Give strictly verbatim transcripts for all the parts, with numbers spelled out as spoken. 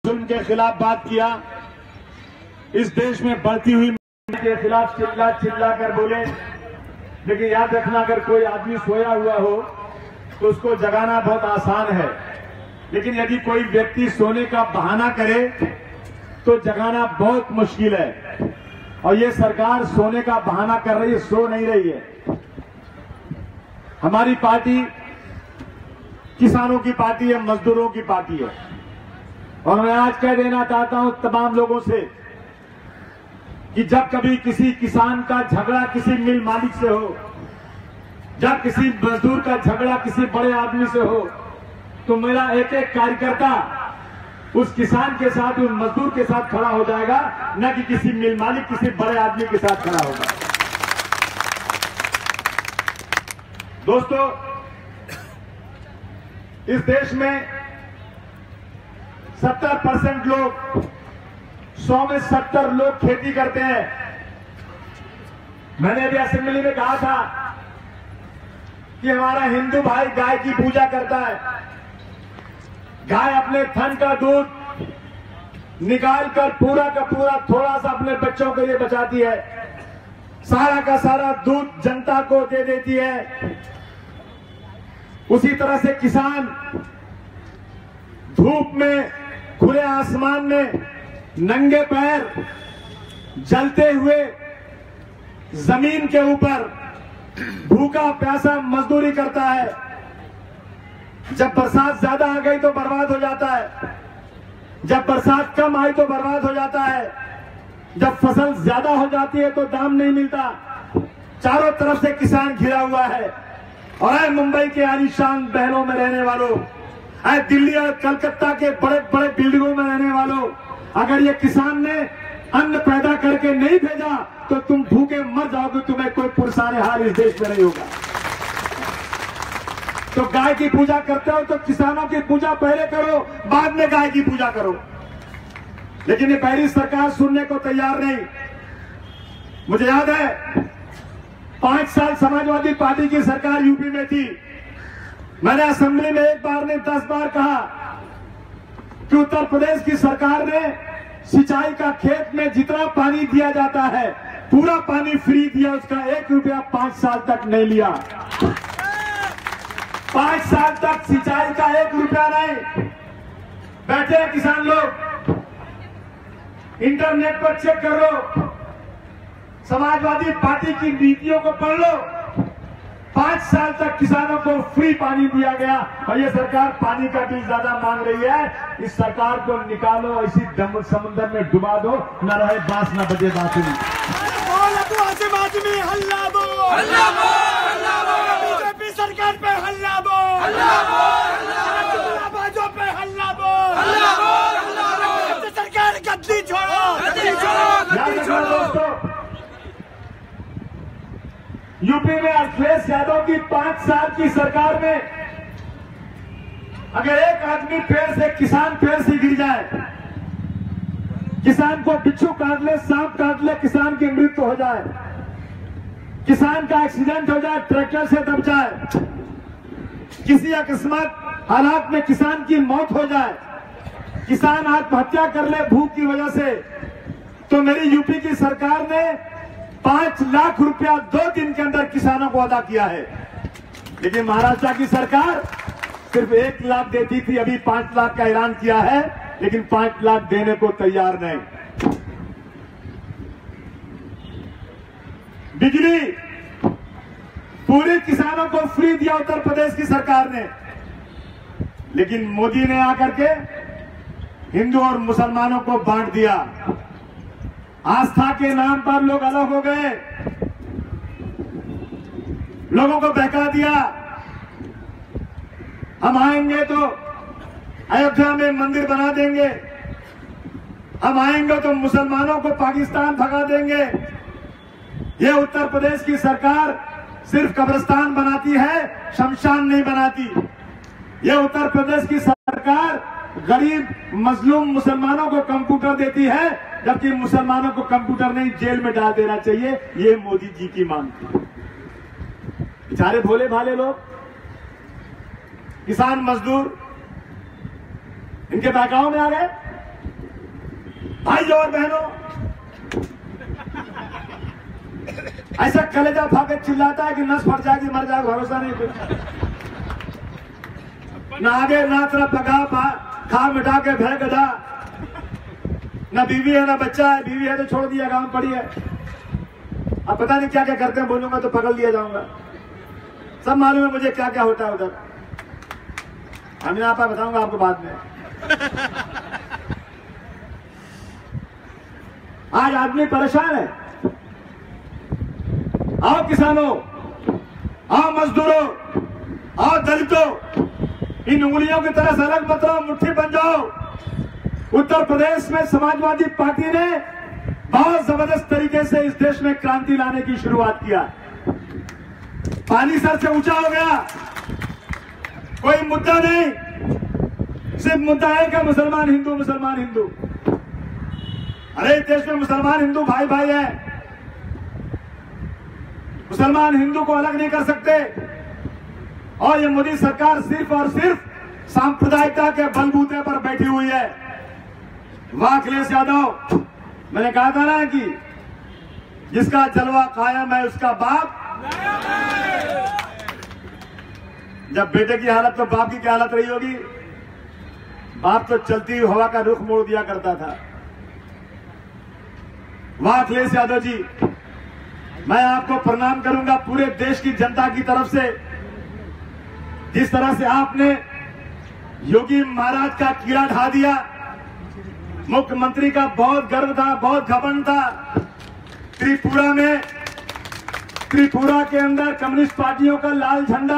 जुल्म के खिलाफ बात किया। इस देश में बढ़ती हुई के खिलाफ चिल्ला चिल्ला कर बोले, लेकिन याद रखना अगर कोई आदमी सोया हुआ हो तो उसको जगाना बहुत आसान है, लेकिन यदि कोई व्यक्ति सोने का बहाना करे तो जगाना बहुत मुश्किल है। और ये सरकार सोने का बहाना कर रही है, सो नहीं रही है। हमारी पार्टी किसानों की पार्टी है, मजदूरों की पार्टी है। और मैं आज कह देना चाहता हूं तमाम लोगों से कि जब कभी किसी किसान का झगड़ा किसी मिल मालिक से हो, जब किसी मजदूर का झगड़ा किसी बड़े आदमी से हो, तो मेरा एक एक कार्यकर्ता उस किसान के साथ, उस मजदूर के साथ खड़ा हो जाएगा, न कि किसी मिल मालिक किसी बड़े आदमी के साथ खड़ा होगा। दोस्तों, इस देश में सत्तर परसेंट लोग, सौ में सत्तर लोग खेती करते हैं। मैंने अभी असेंबली में कहा था कि हमारा हिंदू भाई गाय की पूजा करता है। गाय अपने थन का दूध निकाल कर पूरा का पूरा थोड़ा सा अपने बच्चों के लिए बचाती है, सारा का सारा दूध जनता को दे देती है। उसी तरह से किसान धूप में, खुले आसमान में, नंगे पैर, जलते हुए जमीन के ऊपर भूखा प्यासा मजदूरी करता है। जब बरसात ज्यादा आ गई तो बर्बाद हो जाता है, जब बरसात कम आई तो बर्बाद हो जाता है, जब फसल ज्यादा हो जाती है तो दाम नहीं मिलता। चारों तरफ से किसान घिरा हुआ है। और ऐ मुंबई के आलीशान बहलों में रहने वालों, ऐ दिल्ली और कलकत्ता के बड़े बड़े बिल्डिंगों में रहने वालों, अगर ये किसान ने अन्न पैदा करके नहीं भेजा तो तुम भूखे मर जाओगे, तुम्हें कोई पुरसारे हाल इस देश में नहीं होगा। तो गाय की पूजा करते हो तो किसानों की पूजा पहले करो, बाद में गाय की पूजा करो। लेकिन ये पहली सरकार सुनने को तैयार नहीं। मुझे याद है पांच साल समाजवादी पार्टी की सरकार यूपी में थी। मैंने असेंबली में एक बार नहीं दस बार कहा कि उत्तर प्रदेश की सरकार ने सिंचाई का खेत में जितना पानी दिया जाता है पूरा पानी फ्री दिया, उसका एक रुपया पांच साल तक नहीं लिया। पांच साल तक सिंचाई का एक रुपया नहीं। बैठे हैं किसान लोग, इंटरनेट पर चेक कर लो, समाजवादी पार्टी की नीतियों को पढ़ लो। पांच साल तक किसानों को फ्री पानी दिया गया और ये सरकार पानी का बिल ज्यादा मांग रही है। इस सरकार को निकालो, इसी समुद्र में डुबा दो, न रहे बांस न बजे बांसुरी। आसिम आजमी हल्ला बोल, हल्ला बोल, हल्ला बोल, बीजेपी सरकार पे हल्ला बोल, हल्ला बोल, बाजों पे हल्ला बोल, हल्ला बोल, हल्ला बोल। सरकार गद्दी छोड़ो, गद्दी छोड़ो, गद्दी छोड़ो। यूपी में अखिलेश यादव की पांच साल की सरकार में अगर एक आदमी पेड़ से, किसान पेड़ से गिर जाए, किसान को बिच्छू काट ले, सांप काट ले, किसान की मृत्यु हो जाए, किसान का एक्सीडेंट हो जाए, ट्रैक्टर से दब जाए, किसी अकस्मात हालात में किसान की मौत हो जाए, किसान आत्महत्या कर ले भूख की वजह से, तो मेरी यूपी की सरकार ने पांच लाख रुपया दो दिन के अंदर किसानों को अदा किया है। लेकिन महाराष्ट्र की सरकार सिर्फ एक लाख देती थी, अभी पांच लाख का ऐलान किया है, लेकिन पांच लाख देने को तैयार नहीं। बिजली पूरे किसानों को फ्री दिया उत्तर प्रदेश की सरकार ने, लेकिन मोदी ने आकर के हिंदू और मुसलमानों को बांट दिया। आस्था के नाम पर लोग अलग हो गए, लोगों को बहका दिया। हम आएंगे तो अयोध्या में मंदिर बना देंगे, हम आएंगे तो मुसलमानों को पाकिस्तान भगा देंगे। ये उत्तर प्रदेश की सरकार सिर्फ कब्रिस्तान बनाती है, शमशान नहीं बनाती। ये उत्तर प्रदेश की सरकार गरीब मजलूम मुसलमानों को कंप्यूटर देती है, जबकि मुसलमानों को कंप्यूटर नहीं जेल में डाल देना चाहिए। ये मोदी जी की मांग थी। बेचारे भोले भाले लोग, किसान मजदूर, इनके बहकाव में आ गए। भाइयों और बहनों, ऐसा कलेजा फाके चिल्लाता है कि नस फट जाएगी, मर जाएगा, भरोसा नहीं कुछ। ना आगे ना तरफ पका खा मिटा के भय गधा। ना बीवी है ना बच्चा है, बीवी है तो छोड़ दिया, गांव पड़ी है। अब पता नहीं क्या क्या करते हैं, बोलूंगा तो पकड़ लिया जाऊंगा। सब मालूम है मुझे क्या क्या होता है उधर। हम यहाँ पर बताऊंगा आपको बाद में। आज आदमी परेशान है। आओ किसानों, आओ मजदूरों, आओ दलितों, इन उंगलियों की तरह से अलग मत रहो, मुट्ठी बन जाओ। उत्तर प्रदेश में समाजवादी पार्टी ने बहुत जबरदस्त तरीके से इस देश में क्रांति लाने की शुरुआत किया। पानी सर से ऊंचा हो गया, कोई मुद्दा नहीं, सिर्फ मुद्दा है कि मुसलमान हिंदू मुसलमान हिंदू। अरे देश में मुसलमान हिंदू भाई भाई है, मुसलमान हिंदू को अलग नहीं कर सकते। और ये मोदी सरकार सिर्फ और सिर्फ सांप्रदायिकता के बलबूते पर बैठी हुई है। वाह अखिलेश यादव, मैंने कहा था ना कि जिसका जलवा कायम है उसका बाप। जब बेटे की हालत तो बाप की क्या हालत रही होगी। बाप तो चलती हुई हवा का रुख मोड़ दिया करता था। वाह अखिलेश यादव जी, मैं आपको प्रणाम करूंगा पूरे देश की जनता की तरफ से। जिस तरह से आपने योगी महाराज का कीड़ा ढा दिया, मुख्यमंत्री का बहुत गर्व था, बहुत घमंड था। त्रिपुरा में, त्रिपुरा के अंदर कम्युनिस्ट पार्टियों का लाल झंडा,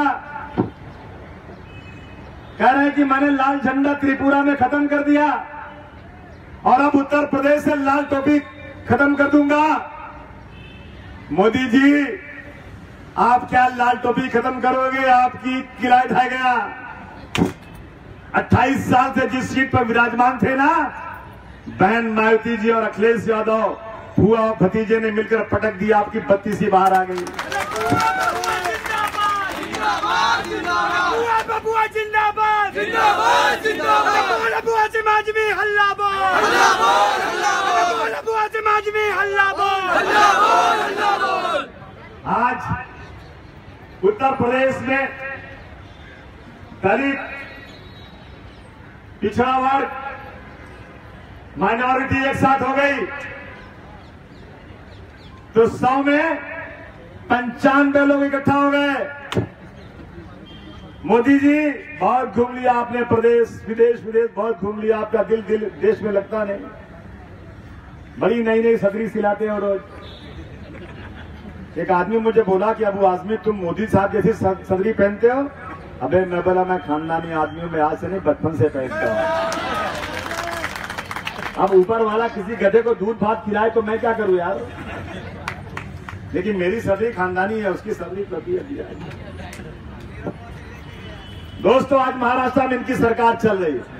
कह रहे हैं कि मैंने लाल झंडा त्रिपुरा में खत्म कर दिया और अब उत्तर प्रदेश से लाल टोपी खत्म कर दूंगा। मोदी जी, आप क्या लाल टोपी खत्म करोगे, आपकी किला ढह गया। अट्ठाईस साल से जिस सीट पर विराजमान थे ना, बहन मायावती जी और अखिलेश यादव, फुआ और भतीजे ने मिलकर पटक दिया, आपकी बत्तीस ही बाहर आ गई। बबुआ जिंदाबाद, जिंदाबाद, जिंदाबाद। बबुआ आसिम आजमी हल्ला बोल, हल्ला बोल, हल्ला बोल। बबुआ आसिम आजमी हल्ला बोल, हल्ला बोल, हल्ला बोल। आज उत्तर प्रदेश में दलित, पिछड़ा वर्ग, माइनॉरिटी एक साथ हो गई तो सौ में पंचानवे लोग इकट्ठा हो गए। मोदी जी, बहुत घूम लिया आपने, प्रदेश विदेश विदेश बहुत घूम लिया, आपका दिल दिल देश में लगता नहीं। बड़ी नई नई सदरी सिलाते हो रोज। एक आदमी मुझे बोला कि अबू आजमी, तुम मोदी साहब जैसी सदरी पहनते हो। अबे मैं बोला, मैं खानदानी आदमी हूं, मैं आज से नहीं बचपन से पहनता हूं। अब ऊपर वाला किसी गधे को दूध भात खिलाए तो मैं क्या करूं यार। लेकिन मेरी सदरी खानदानी है, उसकी सदरी प्रति दिया है। दोस्तों, आज महाराष्ट्र में इनकी सरकार चल रही है।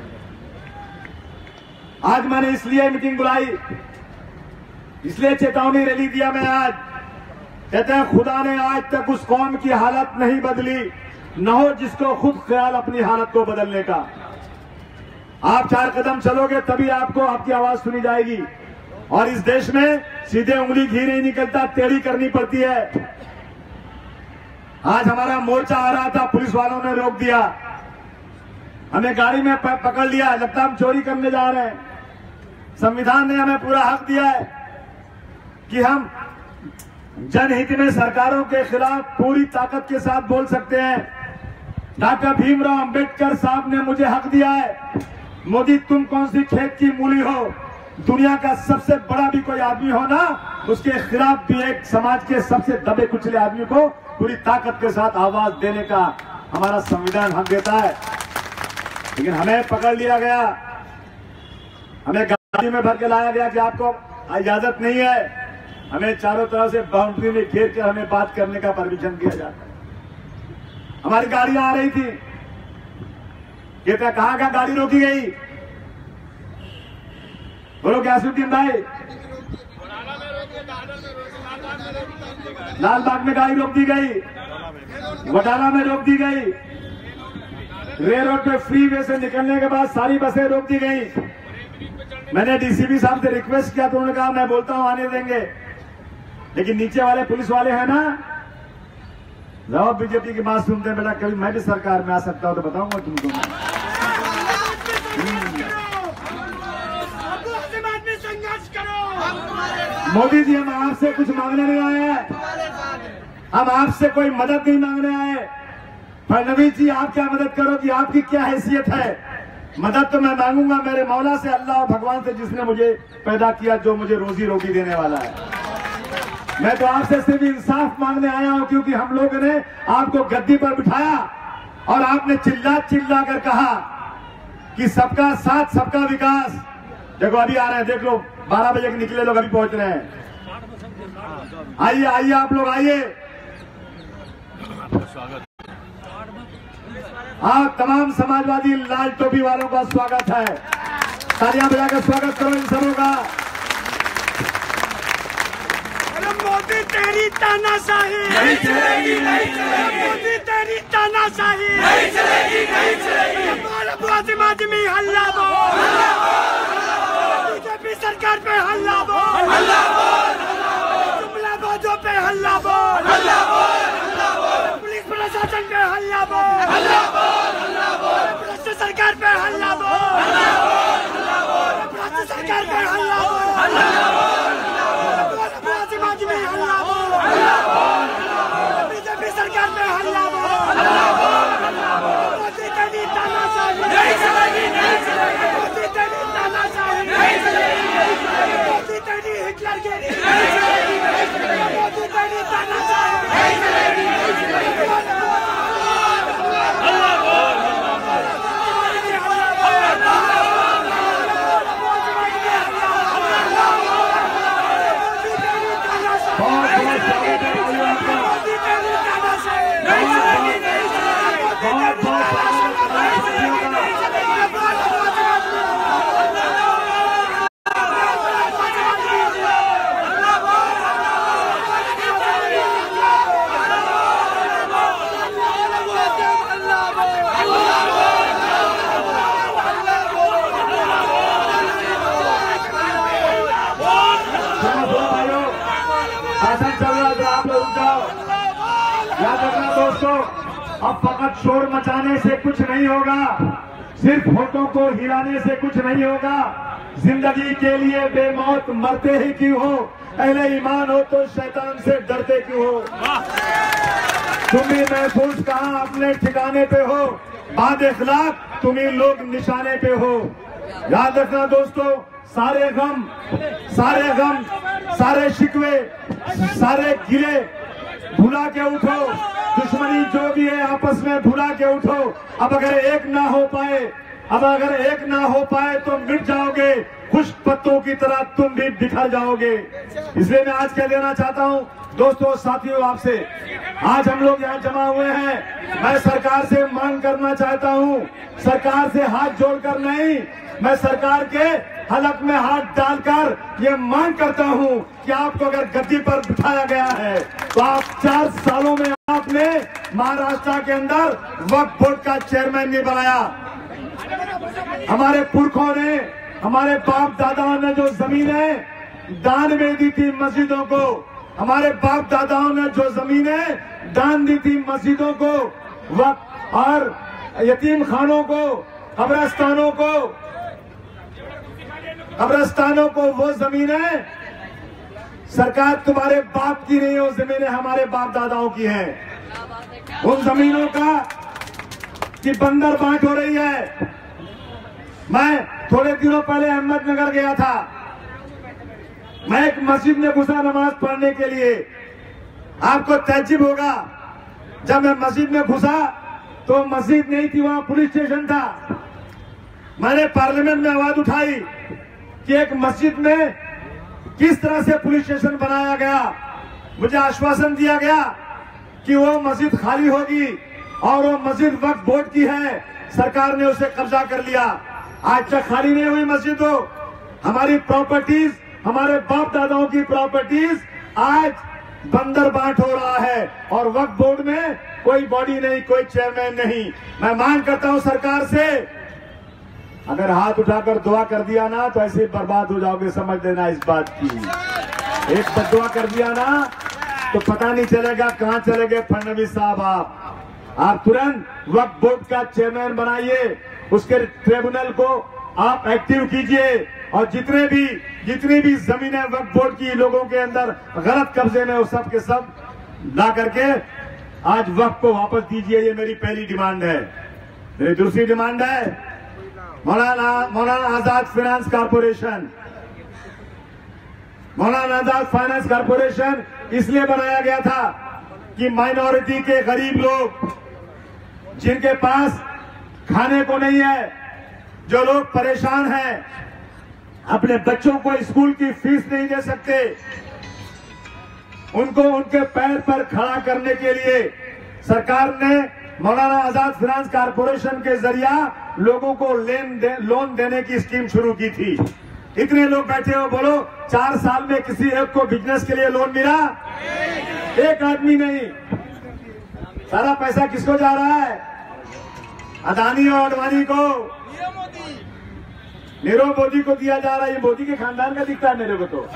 आज मैंने इसलिए मीटिंग बुलाई, इसलिए चेतावनी रैली दिया मैं आज। कहते हैं खुदा ने आज तक उस कौम की हालत नहीं बदली, न हो जिसको खुद ख्याल अपनी हालत को बदलने का। आप चार कदम चलोगे तभी आपको आपकी आवाज सुनी जाएगी। और इस देश में सीधे उंगली घी नहीं निकलता, टेढ़ी करनी पड़ती है। आज हमारा मोर्चा आ रहा था, पुलिस वालों ने रोक दिया, हमें गाड़ी में पकड़ लिया, लगता हम चोरी करने जा रहे हैं। संविधान ने हमें पूरा हक दिया है कि हम जनहित में सरकारों के खिलाफ पूरी ताकत के साथ बोल सकते हैं। डॉक्टर भीमराव अंबेडकर साहब ने मुझे हक दिया है। मोदी, तुम कौन सी खेत की मूली हो, दुनिया का सबसे बड़ा भी कोई आदमी हो ना, उसके खिलाफ भी एक समाज के सबसे दबे कुचले आदमी को पूरी ताकत के साथ आवाज देने का हमारा संविधान हक देता है। लेकिन हमें पकड़ लिया गया, हमें गाड़ी में भर के लाया गया कि आपको इजाजत नहीं है। हमें चारों तरफ से बाउंड्री में घेर कर हमें बात करने का परमिशन दिया जाता है। हमारी गाड़ियां आ रही थी, कहते कहां कहां गाड़ी रोकी गई, बोलो गैसुद्दीन भाई। लाल बाग में गाड़ी रोक दी गई, वडाला में रोक दी गई, रेल रोड पे फ्री वे से निकलने के बाद सारी बसें रोक दी गई। मैंने डीसीपी साहब से रिक्वेस्ट किया तो उन्होंने कहा मैं बोलता हूं आने देंगे, लेकिन नीचे वाले पुलिस वाले हैं ना, जाओ बीजेपी की बात सुनते हैं बेटा, कभी मैं भी सरकार में आ सकता हूं तो बताऊंगा तुमको। संघर्ष करो। मोदी जी हम आपसे कुछ मांगने नहीं आए हैं, हम आपसे कोई मदद नहीं मांगने आए। फडणवीस जी आप क्या मदद करोगी, आपकी क्या हैसियत है? मदद तो मैं मांगूंगा मेरे मौला से, अल्लाह और भगवान से, जिसने मुझे पैदा किया, जो मुझे रोजी रोटी देने वाला है। मैं तो आपसे सिर्फ इंसाफ मांगने आया हूं, क्योंकि हम लोगों ने आपको गद्दी पर बिठाया और आपने चिल्ला चिल्ला कर कहा कि सबका साथ सबका विकास। देखो अभी आ रहे हैं, देख लो बारह बजे के निकले लोग अभी पहुंच रहे हैं। आइए आइए आप लोग आइए। हाँ, तमाम समाजवादी लाल टोपी वालों का स्वागत है, तालियां बजाकर स्वागत करो इन सबों का। मोदी तेरी तानाशाही नहीं चलेगी, नहीं चलेगी। मोदी तेरी तानाशाही नहीं चलेगी, नहीं चलेगी। बोल आसिम आज़मी हल्ला बोल, बीजेपी सरकार पे हल्ला बोल, हल्ला बोल, जुमलाबाजों पे हल्ला बोल, हल्ला बोल, पुलिस प्रशासन पे हल्ला बोल, हल्ला बोल, भ्रष्ट सरकार पे हल्ला बोल, हल्ला बोल, भ्रष्ट सरकार पे हल्ला बोल, हल्ला बोल, आसिम आज़मी हल्ला बोल, बीजेपी सरकार पे हल्ला बोल, मोदी तेरी तानाशाही नहीं चलेगी, नहीं चलेगी। मोदी तेरी तानाशाही नहीं चलेगी, नहीं चलेगी। मोदी तेरी हिटलरगिरी नहीं चलेगी, नहीं चलेगी। मोदी तेरी तानाशाही नहीं चलेगी, नहीं चलेगी। हल्ला बोल, याद रखना दोस्तों, अब फकत शोर मचाने से कुछ नहीं होगा, सिर्फ होठों को हिलाने से कुछ नहीं होगा। जिंदगी के लिए बेमौत मरते ही क्यों हो, अहले ईमान हो तो शैतान से डरते क्यों हो। तुम ही महफूज कहाँ अपने ठिकाने पे हो, बाद इखलाक तुम ही लोग निशाने पे हो। याद रखना दोस्तों, सारे गम सारे गम सारे शिकवे सारे गिले भुला के उठो, दुश्मनी जो भी है आपस में भुला के उठो। अब अगर एक ना हो पाए अब अगर एक ना हो पाए तो मिट जाओगे, खुश्क पत्तों की तरह तुम भी बिखर जाओगे। इसलिए मैं आज कह देना चाहता हूं दोस्तों, साथियों, आपसे आज हम लोग यहाँ जमा हुए हैं। मैं सरकार से मांग करना चाहता हूँ, सरकार से हाथ जोड़कर नहीं, मैं सरकार के हलक में हाथ डालकर ये मांग करता हूँ कि आपको अगर गद्दी पर बिठाया गया है तो आप चार सालों में आपने महाराष्ट्र के अंदर वक्फ बोर्ड का चेयरमैन नहीं बनाया। हमारे पुरखों ने, हमारे बाप दादाओं ने जो जमीनें दान में दी थी मस्जिदों को, हमारे बाप दादाओं ने जो जमीनें दान दी थी मस्जिदों को, वक्फ और यतीम खानों को, कब्रस्तानों को कब्रस्तानों को वो जमीनें सरकार तुम्हारे बाप की नहीं, वो जमीनें हमारे बाप दादाओं की हैं। उन जमीनों का की बंदर बांट हो रही है। मैं थोड़े दिनों पहले अहमदनगर गया था, मैं एक मस्जिद में घुसा नमाज पढ़ने के लिए। आपको तज्जिब होगा, जब मैं मस्जिद में घुसा तो मस्जिद नहीं थी, वहां पुलिस स्टेशन था। मैंने पार्लियामेंट में आवाज उठाई कि एक मस्जिद में किस तरह से पुलिस स्टेशन बनाया गया। मुझे आश्वासन दिया गया कि वो मस्जिद खाली होगी और वो मस्जिद वक्फ बोर्ड की है, सरकार ने उसे कब्जा कर लिया। आज तक खाली नहीं हुई मस्जिद। हो हमारी प्रॉपर्टीज, हमारे बाप दादाओं की प्रॉपर्टीज आज बंदर बांट हो रहा है और वक्फ बोर्ड में कोई बॉडी नहीं, कोई चेयरमैन नहीं। मैं मांग करता हूं सरकार से, अगर हाथ उठाकर दुआ कर दिया ना तो ऐसे बर्बाद हो जाओगे, समझ लेना इस बात की। एक बदुआ कर दिया ना तो पता नहीं चलेगा कहां चले गए फडणवीस साहब। आप आप तुरंत वक्फ बोर्ड का चेयरमैन बनाइए, उसके ट्रिब्यूनल को आप एक्टिव कीजिए और जितने भी जितनी भी जमीनें वक्फ बोर्ड की लोगों के अंदर गलत कब्जे में, वो सब के सब ला करके आज वक्फ को वापस दीजिए। ये मेरी पहली डिमांड है। मेरी दूसरी डिमांड है मौलाना Maulana Azad finance corporation. Maulana Azad finance corporation इसलिए बनाया गया था कि माइनॉरिटी के गरीब लोग जिनके पास खाने को नहीं है, जो लोग परेशान हैं, अपने बच्चों को स्कूल की फीस नहीं दे सकते, उनको उनके पैर पर खड़ा करने के लिए सरकार ने मौलाना आजाद फाइनेंस कारपोरेशन के जरिया लोगों को लेन दे, लोन देने की स्कीम शुरू की थी। इतने लोग बैठे हो, बोलो चार साल में किसी एक को बिजनेस के लिए लोन मिला? एक आदमी नहीं। सारा पैसा किसको जा रहा है? अदानी और अडवाणी को, नीरव मोदी को दिया जा रहा है। ये मोदी के खानदान का दिखता है मेरे को। तो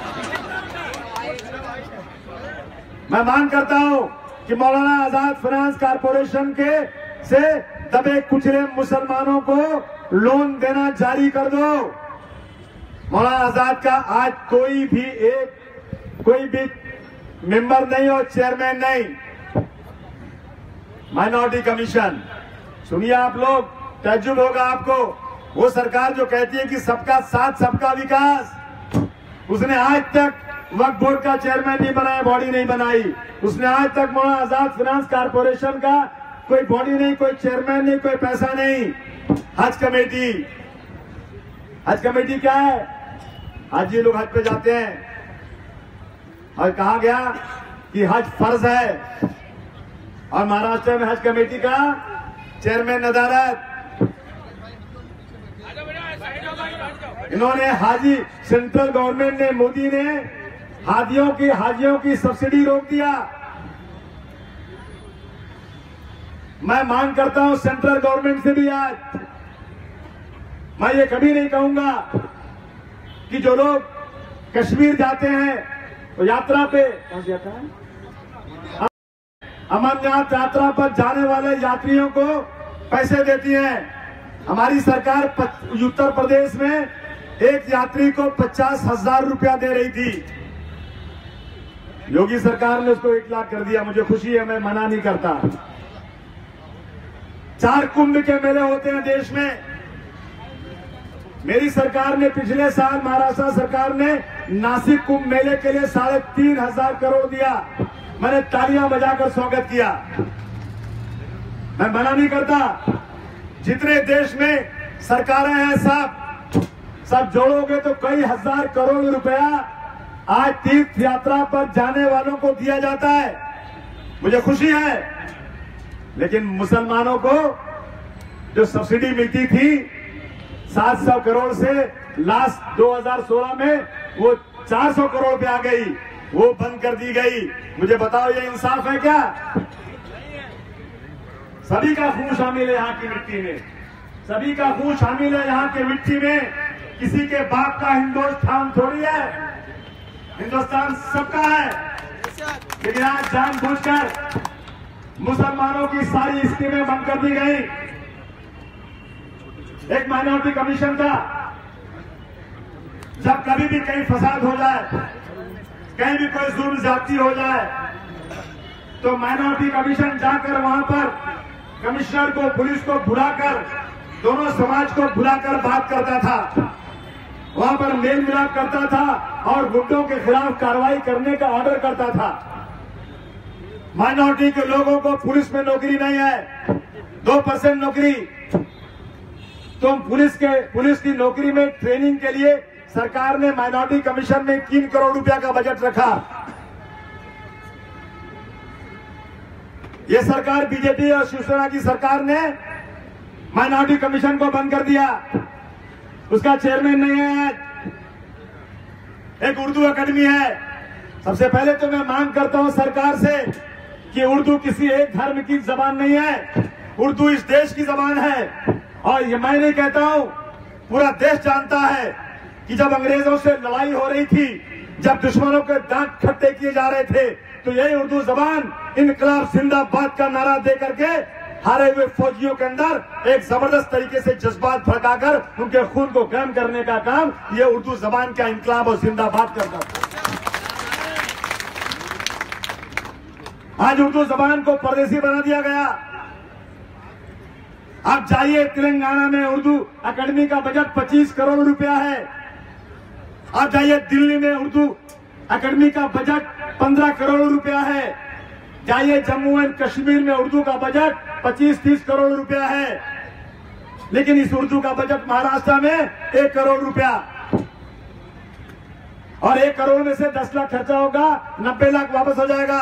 मैं मांग करता हूं कि मौलाना आजाद फाइनेंस कारपोरेशन के से दबे कुचले मुसलमानों को लोन देना जारी कर दो। मौलाना आजाद का आज कोई भी एक कोई भी मेंबर नहीं और चेयरमैन नहीं। माइनॉरिटी कमीशन सुनिए आप लोग, तज्जुब होगा आपको। वो सरकार जो कहती है कि सबका साथ सबका विकास, उसने आज तक वक्फ बोर्ड का चेयरमैन नहीं बनाया, बॉडी नहीं बनाई। उसने आज तक मौलाना आजाद फाइनेंस कारपोरेशन का कोई बॉडी नहीं, कोई चेयरमैन नहीं, कोई पैसा नहीं। हज कमेटी, हज कमेटी क्या है? आज ये लोग हज पे जाते हैं और कहा गया कि हज फर्ज है और महाराष्ट्र में हज कमेटी का चेयरमैन नदारत। इन्होंने हाजी सेंट्रल गवर्नमेंट ने, मोदी ने हाजियों की हाजियों की सब्सिडी रोक दिया। मैं मांग करता हूं सेंट्रल गवर्नमेंट से भी, आज मैं ये कभी नहीं कहूंगा कि जो लोग कश्मीर जाते हैं तो यात्रा पे, कौन सी यात्रा है, अमरनाथ यात्रा पर जाने वाले यात्रियों को पैसे देती है। हमारी सरकार उत्तर प्रदेश में एक यात्री को पचास हजार रुपया दे रही थी। योगी सरकार ने उसको एक लाख कर दिया। मुझे खुशी है, मैं मना नहीं करता। चार कुंभ के मेले होते हैं देश में। मेरी सरकार ने पिछले साल, महाराष्ट्र सरकार ने नासिक कुंभ मेले के लिए साढ़े तीन हजार करोड़ दिया। मैंने तालियां बजाकर स्वागत किया। मैं मना नहीं करता। जितने देश में सरकारें हैं, सब सब जोड़ोगे तो कई हजार करोड़ रुपया आज तीर्थ यात्रा पर जाने वालों को दिया जाता है। मुझे खुशी है। लेकिन मुसलमानों को जो सब्सिडी मिलती थी सात सौ करोड़ से लास्ट दो हज़ार सोलह में वो चार सौ करोड़ पे आ गई, वो बंद कर दी गई। मुझे बताओ, ये इंसाफ है क्या? सभी का खून शामिल है यहाँ की मिट्टी में, सभी का खून शामिल है यहाँ की मिट्टी में। किसी के बाप का हिंदुस्तान थोड़ी है, हिंदुस्तान सबका है। लेकिन आज जानबूझकर मुसलमानों की सारी स्कीमें बंद कर दी गई। एक माइनॉरिटी कमीशन था, जब कभी भी कहीं फसाद हो जाए, कहीं भी कोई जुल्म ज्यादती हो जाए, तो माइनॉरिटी कमीशन जाकर वहां पर कमिश्नर को, पुलिस को बुलाकर, दोनों समाज को बुलाकर बात करता था, वहां पर मेल मिलाप करता था और गुंडों के खिलाफ कार्रवाई करने का ऑर्डर करता था। माइनॉरिटी के लोगों को पुलिस में नौकरी नहीं है, दो परसेंट नौकरी। तो पुलिस के पुलिस की नौकरी में ट्रेनिंग के लिए सरकार ने माइनॉरिटी कमीशन में तीन करोड़ रुपया का बजट रखा। ये सरकार, बीजेपी और शिवसेना की सरकार ने माइनॉरिटी कमीशन को बंद कर दिया। उसका चेयरमैन नहीं है। एक उर्दू एकेडमी है। सबसे पहले तो मैं मांग करता हूं सरकार से कि उर्दू किसी एक धर्म की जबान नहीं है, उर्दू इस देश की जबान है। और ये मैं नहीं कहता हूं, पूरा देश जानता है कि जब अंग्रेजों से लड़ाई हो रही थी, जब दुश्मनों के दांत खट्टे किए जा रहे थे, तो यही उर्दू जबान इनकलाब जिंदाबाद का नारा दे करके हारे हुए फौजियों के अंदर एक जबरदस्त तरीके से जज्बात भड़काकर उनके खून को गर्म करने का काम ये उर्दू जबान का इनकलाब और जिंदाबाद करता था। आज उर्दू जबान को परदेसी बना दिया गया। आप जाइए तेलंगाना में उर्दू अकेडमी का बजट पच्चीस करोड़ रुपया है। आप जाइए दिल्ली में उर्दू अकेडमी का बजट पंद्रह करोड़ रुपया है। जाइए जम्मू एंड कश्मीर में उर्दू का बजट पच्चीस तीस करोड़ रुपया है। लेकिन इस उर्दू का बजट महाराष्ट्र में एक करोड़ रुपया, और एक करोड़ में से दस लाख खर्चा होगा, नब्बे लाख वापस हो जाएगा।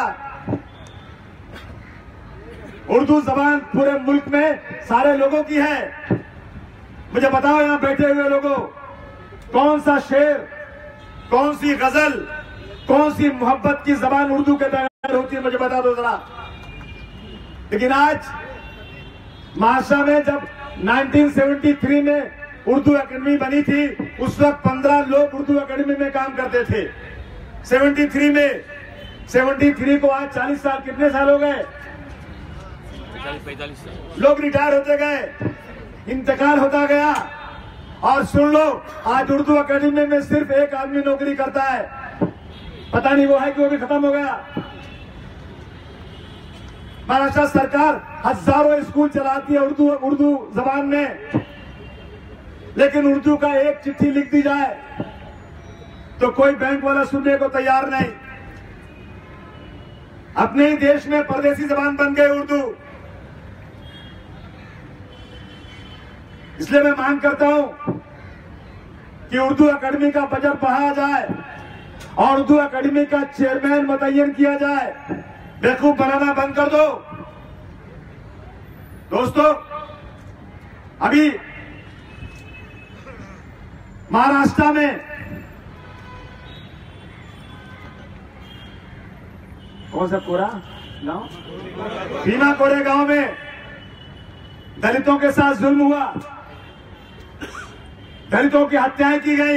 उर्दू जबान पूरे मुल्क में सारे लोगों की है। मुझे बताओ यहां बैठे हुए लोगों, कौन सा शेर, कौन सी गजल, कौन सी मोहब्बत की जबान उर्दू के बगैर होती है, मुझे बता दो जरा। लेकिन आज महाराष्ट्र में जब उन्नीस सौ तिहत्तर में उर्दू एकेडमी बनी थी, उस वक्त पंद्रह लोग उर्दू एकेडमी में काम करते थे। तिहत्तर में तिहत्तर को आज चालीस साल, कितने साल हो गए? पैंतालीस साल। लोग रिटायर होते गए, इंतकाल होता गया, और सुन लो आज उर्दू एकेडमी में सिर्फ एक आदमी नौकरी करता है। पता नहीं वो है कि वो भी खत्म हो गया। महाराष्ट्र सरकार हजारों स्कूल चलाती है उर्दू उर्दू जबान में, लेकिन उर्दू का एक चिट्ठी लिख दी जाए तो कोई बैंक वाला सुनने को तैयार नहीं। अपने ही देश में परदेसी जबान बन गए उर्दू। इसलिए मैं मांग करता हूं कि उर्दू एकेडमी का बजट बढ़ाया जाए और उर्दू एकेडमी का चेयरमैन मुतय्यन किया जाए। बेवकूफ बनाना बंद कर दो। दोस्तों, अभी महाराष्ट्र में कौन सा कोरा गांव, भीमा कोरे गांव में दलितों के साथ जुल्म हुआ, दलितों की हत्याएं की गई,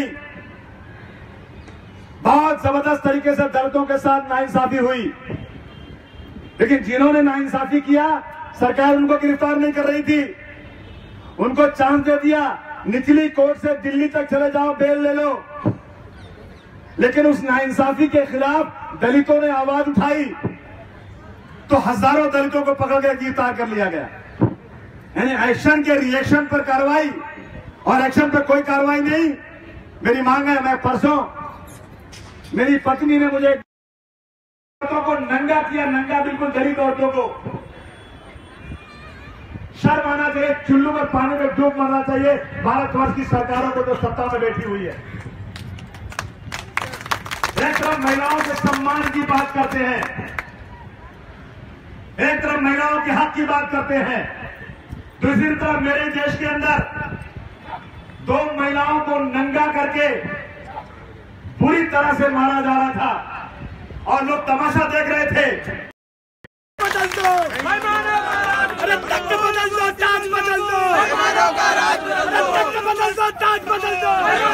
बहुत जबरदस्त तरीके से दलितों के साथ नाइंसाफी हुई। लेकिन जिन्होंने नाइंसाफी किया, सरकार उनको गिरफ्तार नहीं कर रही थी, उनको चांस दे दिया, निचली कोर्ट से दिल्ली तक चले जाओ, बेल ले लो। लेकिन उस नाइंसाफी के खिलाफ दलितों ने आवाज उठाई तो हजारों दलितों को पकड़ कर गिरफ्तार कर लिया गया। यानी एक्शन के रिएक्शन पर कार्रवाई, और एक्शन पर कोई कार्रवाई नहीं। मेरी मांग है, मैं परसों मेरी पत्नी ने मुझे औरतों को नंगा किया, नंगा बिल्कुल दलित औरतों को। शर्म आना चाहिए, चुल्लू में पानी में डूब मरना चाहिए भारतवर्ष की सरकारों को जो सत्ता में बैठी हुई है। एक तरफ महिलाओं के सम्मान की बात करते हैं, एक तरफ महिलाओं के हक की बात करते हैं, दूसरी तरफ मेरे देश के अंदर दो महिलाओं को नंगा करके पूरी तरह से मारा जा रहा था और लोग तमाशा देख रहे थे। बदल दो, अरे तख्त बदल दो, ताज बदल दो, तख्त बदल दो, ताज बदल दो।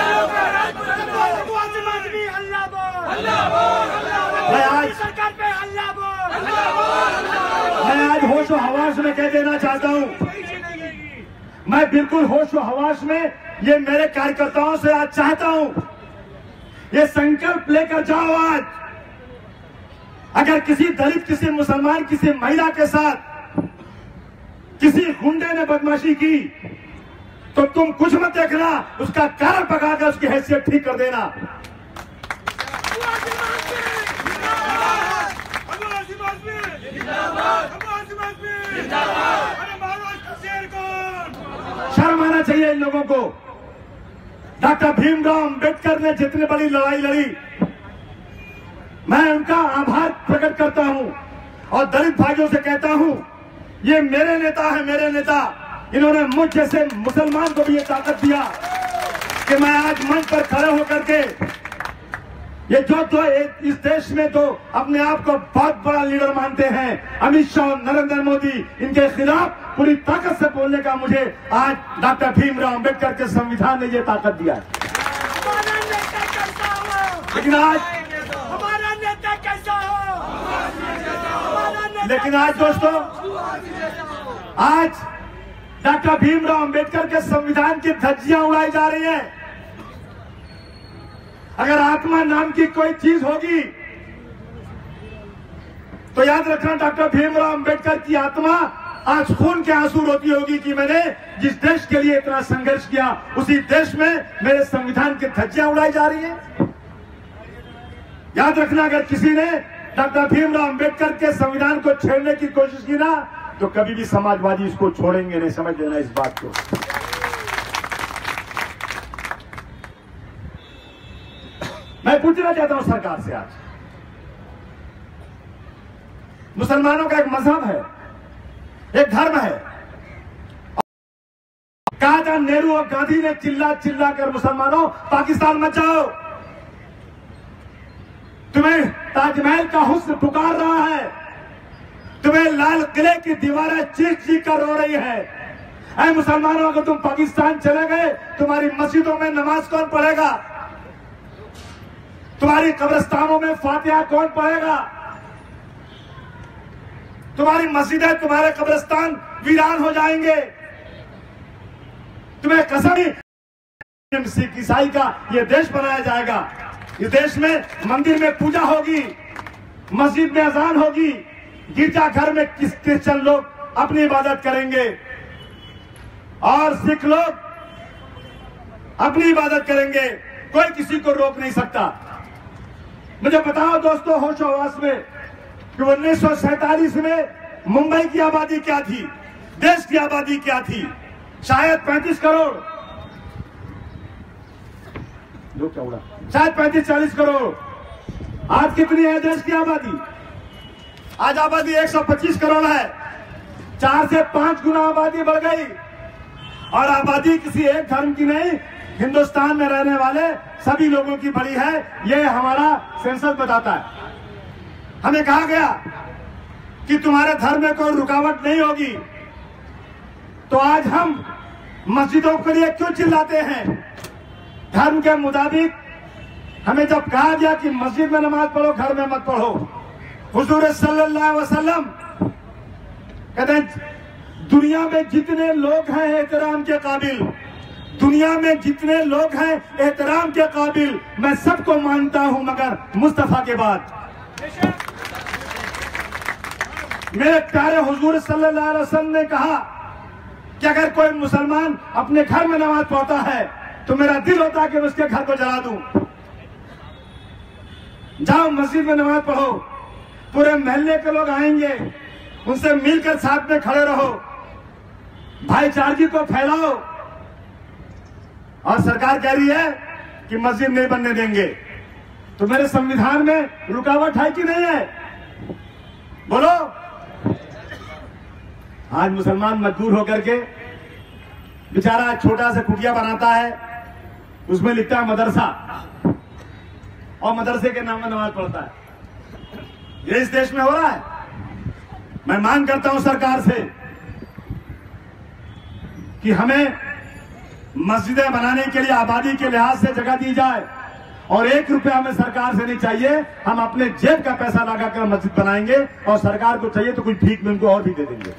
आसिम आज़मी हल्ला बोल, मैं आज सरकार पे हल्ला बोल। मैं आज होश और हवास में कह देना चाहता हूं, मैं बिल्कुल होश और हवास में ये मेरे कार्यकर्ताओं से आज चाहता हूं, ये संकल्प लेकर जाओ आज। अगर किसी दलित, किसी मुसलमान, किसी महिला के साथ किसी गुंडे ने बदमाशी की तो तुम कुछ मत देखना, उसका कारण पकड़कर उसकी हैसियत ठीक कर देना। शर्म आना चाहिए इन लोगों को। डॉक्टर भीमराव अंबेडकर ने जितनी बड़ी लड़ाई लड़ी, मैं उनका आभार प्रकट करता हूं और दलित भाइयों से कहता हूं, ये मेरे नेता है, मेरे नेता। इन्होंने मुझ जैसे मुसलमान को भी ये ताकत दिया कि मैं आज मंच पर खड़े होकर के ये जो तो इस देश में तो अपने आप को बहुत बड़ा लीडर मानते हैं, अमित शाह और नरेंद्र मोदी, इनके खिलाफ पूरी ताकत से बोलने का मुझे आज डॉक्टर भीमराव अंबेडकर के संविधान ने ये ताकत दिया है। हमारा नेता कैसा हो, लेकिन आज हमारा नेता कैसा हो, हमारा नेता लेकिन आज दोस्तों, आज डॉक्टर भीमराव अंबेडकर के संविधान की धज्जियां उड़ाई जा रही हैं। अगर आत्मा नाम की कोई चीज होगी तो याद रखना, डॉक्टर भीमराव अंबेडकर की आत्मा आज खून के आंसू रोती होगी कि मैंने जिस देश के लिए इतना संघर्ष किया उसी देश में मेरे संविधान की धज्जियां उड़ाई जा रही हैं। याद रखना, अगर किसी ने डॉक्टर भीमराव अंबेडकर के संविधान को छेड़ने की कोशिश की ना, तो कभी भी समाजवादी इसको छोड़ेंगे नहीं, समझ लेना इस बात को। मैं पूछना चाहता हूं सरकार से, आज मुसलमानों का एक मजहब है, एक धर्म है। कहा था नेहरू और गांधी ने चिल्ला चिल्ला कर, मुसलमानों पाकिस्तान मत जाओ, तुम्हें ताजमहल का हुस्न पुकार रहा है, तुम्हें लाल किले की दीवारें चीख चीख कर रो रही है। ऐ मुसलमानों, अगर तुम पाकिस्तान चले गए, तुम्हारी मस्जिदों में नमाज कौन पढ़ेगा, तुम्हारी कब्रिस्तानों में फातिहा कौन पढ़ेगा, तुम्हारी मस्जिदें, तुम्हारे कब्रिस्तान वीरान हो जाएंगे। तुम्हें कसम, सिख ईसाई का यह देश बनाया जाएगा, इस देश में मंदिर में पूजा होगी, मस्जिद में अजान होगी, गिरजा घर में क्रिश्चियन लोग अपनी इबादत करेंगे और सिख लोग अपनी इबादत करेंगे, कोई किसी को रोक नहीं सकता। मुझे बताओ दोस्तों, होश हवास में कि उन्नीस सौ सैतालीस में मुंबई की आबादी क्या थी, देश की आबादी क्या थी, शायद पैंतीस करोड़, लोग क्या उड़ा, शायद पैंतीस चालीस करोड़। आज कितनी है देश की आबादी? आज आबादी एक सौ पच्चीस करोड़ है, चार से पांच गुना आबादी बढ़ गई। और आबादी किसी एक धर्म की नहीं, हिंदुस्तान में रहने वाले सभी लोगों की बड़ी है, यह हमारा सेंसस बताता है। हमें कहा गया कि तुम्हारे धर्म में कोई रुकावट नहीं होगी, तो आज हम मस्जिदों के लिए क्यों चिल्लाते हैं? धर्म के मुताबिक हमें जब कहा गया कि मस्जिद में नमाज पढ़ो, घर में मत पढ़ो, हुजूर सल्लल्लाहु अलैहि वसल्लम कहते हैं दुनिया में जितने लोग हैं एहतराम के काबिल, दुनिया में जितने लोग हैं एहतराम के काबिल, मैं सबको मानता हूं मगर मुस्तफा के बाद। मेरे प्यारे हुजूर सल्लल्लाहु अलैहि वसल्लम ने कहा कि अगर कोई मुसलमान अपने घर में नमाज पढ़ता है तो मेरा दिल होता है कि मैं उसके घर को जला दूं। जाओ मस्जिद में नमाज पढ़ो, पूरे मोहल्ले के लोग आएंगे, उनसे मिलकर साथ में खड़े रहो, भाईचारगी को फैलाओ। और सरकार कह रही है कि मस्जिद नहीं बनने देंगे, तो मेरे संविधान में रुकावट है कि नहीं है? बोलो। आज मुसलमान मजबूर होकर के बेचारा छोटा सा कुटिया बनाता है, उसमें लिखता है मदरसा, और मदरसे के नाम में नमाज पढ़ता है। ये इस देश में हो रहा है। मैं मांग करता हूं सरकार से कि हमें मस्जिदें बनाने के लिए आबादी के लिहाज से जगह दी जाए, और एक रुपया हमें सरकार से नहीं चाहिए, हम अपने जेब का पैसा लगाकर मस्जिद बनाएंगे, और सरकार को चाहिए तो कुछ भीख में उनको और भी दे देंगे।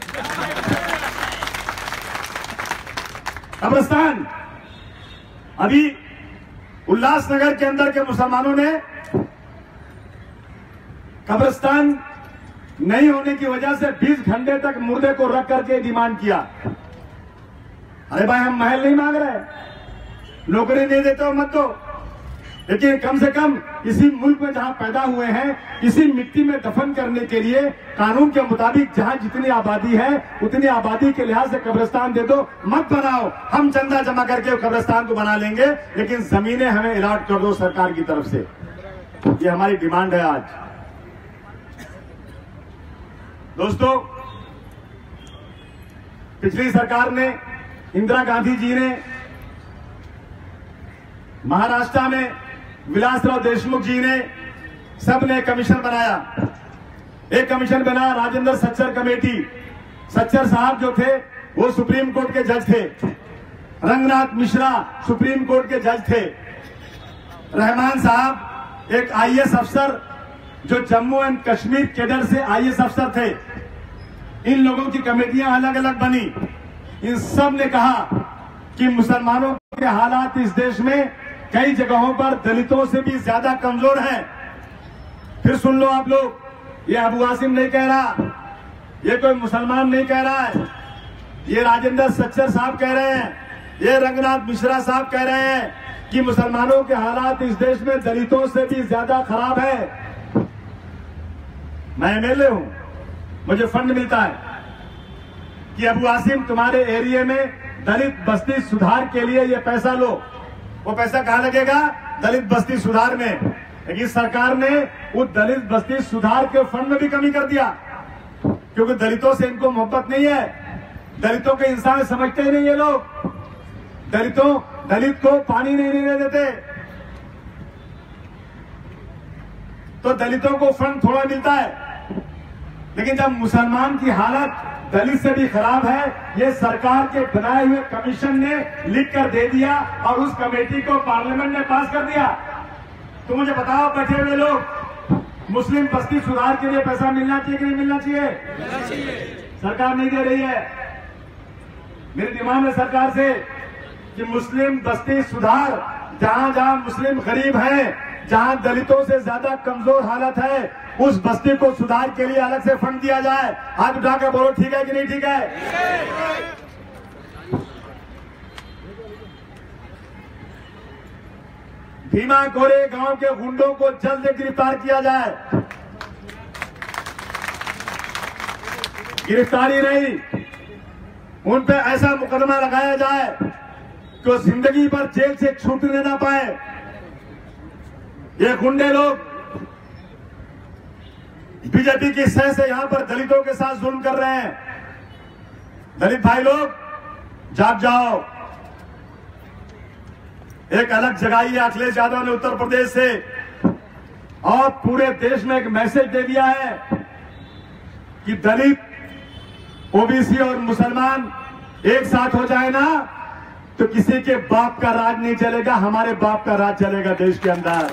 कब्रिस्तान, अभी उल्लासनगर के अंदर के मुसलमानों ने कब्रिस्तान नहीं होने की वजह से बीस घंटे तक मुर्दे को रख करके डिमांड किया। अरे भाई, हम महल नहीं मांग रहे, नौकरी नहीं देते हो मत दो, लेकिन कम से कम इसी मुल्क में जहां पैदा हुए हैं, इसी मिट्टी में दफन करने के लिए कानून के मुताबिक जहां जितनी आबादी है उतनी आबादी के लिहाज से कब्रिस्तान दे दो। मत बनाओ, हम चंदा जमा करके कब्रिस्तान को बना लेंगे, लेकिन जमीनें हमें अलॉट कर दो सरकार की तरफ से। ये हमारी डिमांड है आज। दोस्तों, पिछली सरकार ने, इंदिरा गांधी जी ने, महाराष्ट्र में विलासराव देशमुख जी ने, सबने कमीशन बनाया। एक कमीशन बना राजेंद्र सच्चर कमेटी, सच्चर साहब जो थे वो सुप्रीम कोर्ट के जज थे, रंगनाथ मिश्रा सुप्रीम कोर्ट के जज थे, रहमान साहब एक आईएएस अफसर जो जम्मू एंड कश्मीर कैडर से आईएएस अफसर थे। इन लोगों की कमेटियां अलग अलग बनी। इन सब ने कहा कि मुसलमानों के हालात इस देश में कई जगहों पर दलितों से भी ज्यादा कमजोर हैं। फिर सुन लो आप लोग, ये अबू आसिम नहीं कह रहा, ये कोई मुसलमान नहीं कह रहा है, ये राजेंद्र सच्चर साहब कह रहे हैं, ये रंगनाथ मिश्रा साहब कह रहे हैं कि मुसलमानों के हालात इस देश में दलितों से भी ज्यादा खराब है। मैं एमएलए हूं, मुझे फंड मिलता है कि अबू आसिम तुम्हारे एरिया में दलित बस्ती सुधार के लिए ये पैसा लो। वो पैसा कहां लगेगा? दलित बस्ती सुधार में। लेकिन सरकार ने उस दलित बस्ती सुधार के फंड में भी कमी कर दिया, क्योंकि दलितों से इनको मोहब्बत नहीं है। दलितों के इंसान समझते ही नहीं ये लोग। दलितों दलित को पानी नहीं लेने देते, तो दलितों को फंड थोड़ा मिलता है। लेकिन जब मुसलमान की हालत दलित से भी खराब है, ये सरकार के बनाए हुए कमीशन ने लिख कर दे दिया और उस कमेटी को पार्लियामेंट ने पास कर दिया। तो मुझे बताओ बैठे हुए लोग, मुस्लिम बस्ती सुधार के लिए पैसा मिलना चाहिए कि नहीं मिलना चाहिए? मिलना चाहिए। सरकार नहीं दे रही है। मेरी डिमांड है सरकार से कि मुस्लिम बस्ती सुधार, जहां जहां मुस्लिम गरीब हैं, जहां दलितों से ज्यादा कमजोर हालत है, उस बस्ती को सुधार के लिए अलग से फंड दिया जाए। हाथ उठाकर बोलो ठीक है कि नहीं ठीक है? भीमा कोरे गांव के गुंडों को जल्द गिरफ्तार किया जाए। गिरफ्तारी नहीं, उन पे ऐसा मुकदमा लगाया जाए कि वो जिंदगी भर जेल से छूटने ना पाए। ये गुंडे लोग बीजेपी की सह से यहां पर दलितों के साथ जुल्म कर रहे हैं। दलित भाई लोग जाग जाओ। एक अलग जगाई है अखिलेश यादव ने उत्तर प्रदेश से, और पूरे देश में एक मैसेज दे दिया है कि दलित, ओबीसी और मुसलमान एक साथ हो जाए ना तो किसी के बाप का राज नहीं चलेगा, हमारे बाप का राज चलेगा देश के अंदर।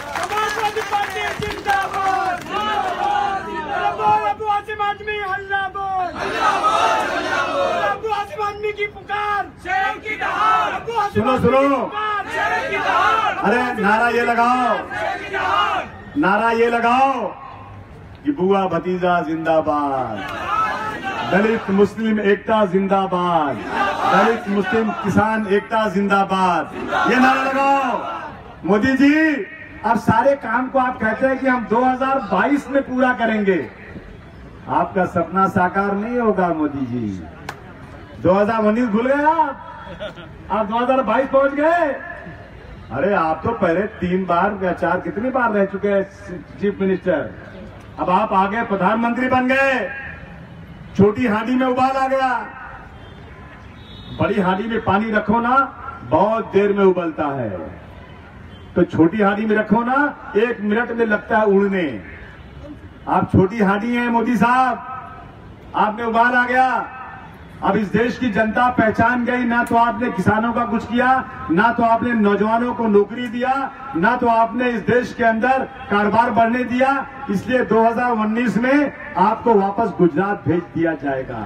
आसिम आजमी हल्ला बोल, अबू आसिम आजमी की पुकार, शेर की दहाड़। सुनो सुनो, शेर की दहाड़। अरे नारा ये लगाओ, नारा ये लगाओ कि बुआ भतीजा जिंदाबाद, दलित मुस्लिम एकता जिंदाबाद, दलित मुस्लिम किसान एकता जिंदाबाद, ये नारा लगाओ। मोदी जी, अब सारे काम को आप कहते हैं कि हम दो हज़ार बाईस में पूरा करेंगे। आपका सपना साकार नहीं होगा मोदी जी। दो हज़ार उन्नीस भूल गए आप, आप दो हज़ार बाईस पहुंच गए। अरे आप तो पहले तीन बार या चार कितनी बार रह चुके हैं चीफ मिनिस्टर, अब आप आगे प्रधानमंत्री बन गए। छोटी हांडी में उबाल आ गया, बड़ी हांडी में पानी रखो ना बहुत देर में उबलता है, तो छोटी हांडी में रखो ना एक मिनट में लगता है उड़ने। आप छोटी हांडी हैं मोदी साहब, आप में उबाल आ गया। अब इस देश की जनता पहचान गई, ना तो आपने किसानों का कुछ किया, ना तो आपने नौजवानों को नौकरी दिया, ना तो आपने इस देश के अंदर कारोबार बढ़ने दिया। इसलिए दो हज़ार उन्नीस में आपको वापस गुजरात भेज दिया जाएगा।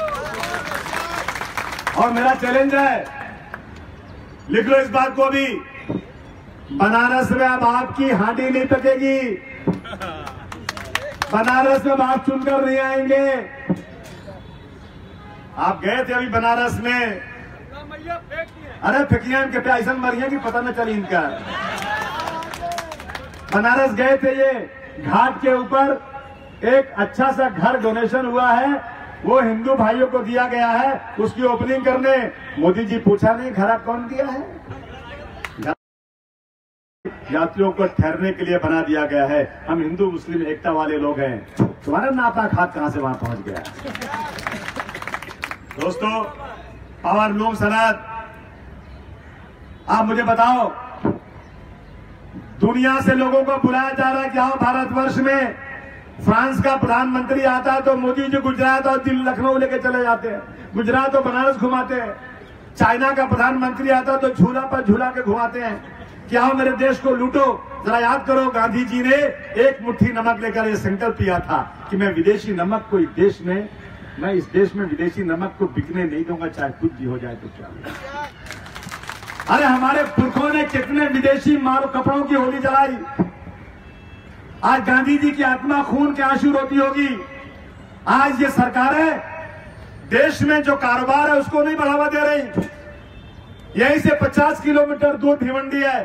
और मेरा चैलेंज है, लिख लो इस बात को भी, बनारस में अब आपकी हांडी नहीं पकेगी। बनारस में अब आप चुनकर नहीं आएंगे। आप गए थे अभी बनारस में, अरे फिकिया इनके पे ऐसा मरिया कि पता न चली इनका। बनारस गए थे, ये घाट के ऊपर एक अच्छा सा घर डोनेशन हुआ है, वो हिंदू भाइयों को दिया गया है, उसकी ओपनिंग करने मोदी जी पूछा नहीं घर कौन दिया है? यात्रियों को ठहरने के लिए बना दिया गया है। हम हिंदू मुस्लिम एकता वाले लोग हैं, तुम्हारा नाता खात कहां से वहां पहुंच गया? दोस्तों, पावर लूम सनद, आप मुझे बताओ, दुनिया से लोगों को बुलाया जा रहा है कि आओ भारतवर्ष में फ्रांस का प्रधानमंत्री आता है तो मोदी जी गुजरात और दिल्ली लखनऊ लेके चले जाते हैं, गुजरात और बनारस घुमाते हैं। चाइना का प्रधानमंत्री आता है तो झूला पर झूला के घुमाते हैं कि आओ मेरे देश को लूटो। जरा याद करो, गांधी जी ने एक मुट्ठी नमक लेकर यह संकल्प किया था कि मैं विदेशी नमक को इस देश में मैं इस देश में विदेशी नमक को बिकने नहीं दूंगा, चाहे कुछ भी हो जाए तो क्या। अरे हमारे पुरखों ने कितने विदेशी माल कपड़ों की होली जलाई। आज गांधी जी की आत्मा खून के आंसू रोती होगी। आज ये सरकारें देश में जो कारोबार है उसको नहीं बढ़ावा दे रही। यहीं से पचास किलोमीटर दूर भिवंडी है,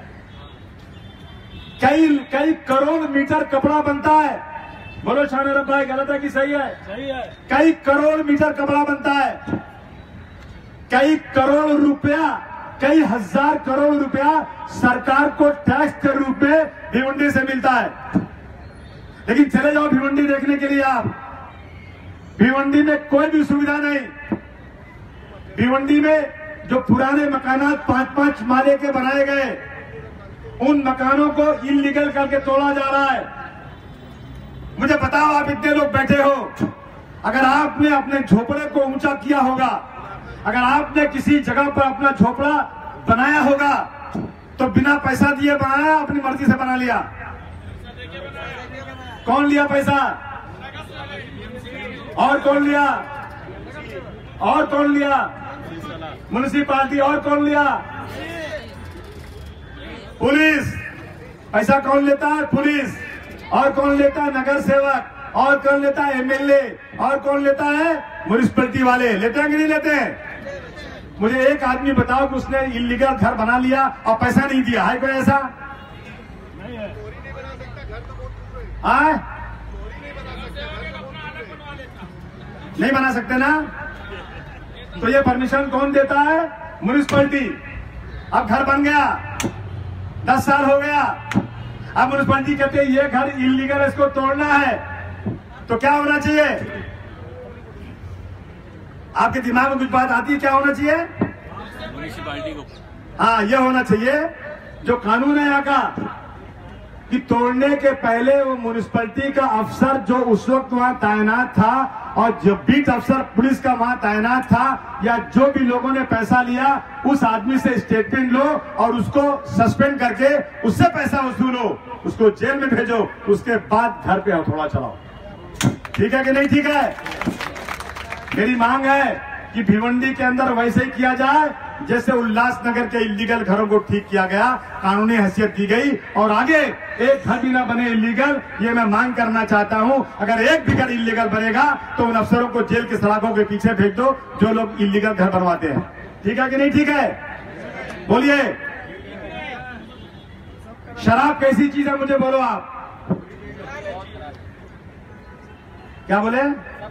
कई कई करोड़ मीटर कपड़ा बनता है। बोलो शाहनवाज भाई, गलत है कि सही है? सही है। कई करोड़ मीटर कपड़ा बनता है, कई करोड़ रुपया, कई हजार करोड़ रुपया सरकार को टैक्स के रूप में भिवंडी से मिलता है। लेकिन चले जाओ भिवंडी देखने के लिए, आप भिवंडी में कोई भी सुविधा नहीं। भिवंडी में जो पुराने मकानात पांच पांच माले के बनाए गए, उन मकानों को इलीगल करके तोड़ा जा रहा है। मुझे बताओ, आप इतने लोग बैठे हो, अगर आपने अपने झोपड़े को ऊंचा किया होगा, अगर आपने किसी जगह पर अपना झोपड़ा बनाया होगा तो बिना पैसा दिए बनाया, अपनी मर्जी से बना लिया? कौन लिया पैसा? और कौन लिया? और कौन लिया? म्युनिसिपालिटी। और कौन लिया? पुलिस। पैसा कौन लेता है? पुलिस। और कौन लेता है? नगर सेवक। और कौन लेता है? एमएलए। और कौन लेता है? म्युनिसिपैलिटी वाले। लेते हैं कि नहीं लेते हैं? मुझे एक आदमी बताओ कि उसने इलीगल घर बना लिया और पैसा नहीं दिया है? कोई ऐसा नहीं है। आए? नहीं बना सकते ना? तो ये परमिशन कौन देता है? म्युनिसिपैलिटी। अब घर बन गया, दस साल हो गया, अब म्युनिसिपैलिटी कहते हैं ये घर इलीगल है, इसको तोड़ना है। तो क्या होना चाहिए? आपके दिमाग में कुछ बात आती है? क्या होना चाहिए? म्युनिसिपैलिटी को, हाँ, ये होना चाहिए जो कानून है यहाँ का, कि तोड़ने के पहले वो म्युनिसिपैलिटी का अफसर जो उस वक्त वहां तैनात था, और जो बीट अफसर पुलिस का वहां तैनात था, या जो भी लोगों ने पैसा लिया, उस आदमी से स्टेटमेंट लो और उसको सस्पेंड करके उससे पैसा वसूलो, उसको जेल में भेजो, उसके बाद घर पे हथौड़ा चलाओ। ठीक है कि नहीं? ठीक है। मेरी मांग है कि भिवंडी के अंदर वैसे ही किया जाए जैसे उल्लासनगर के इलीगल घरों को ठीक किया गया, कानूनी हैसियत दी गई, और आगे एक घर भी ना बने इलीगल। ये मैं मांग करना चाहता हूं। अगर एक भी घर इलीगल बनेगा तो उन अफसरों को जेल की सलाखों के पीछे भेज दो जो लोग इलीगल घर बनवाते हैं। ठीक है कि नहीं? ठीक है। बोलिए, शराब कैसी चीज है? मुझे बोलो आप, क्या बोले?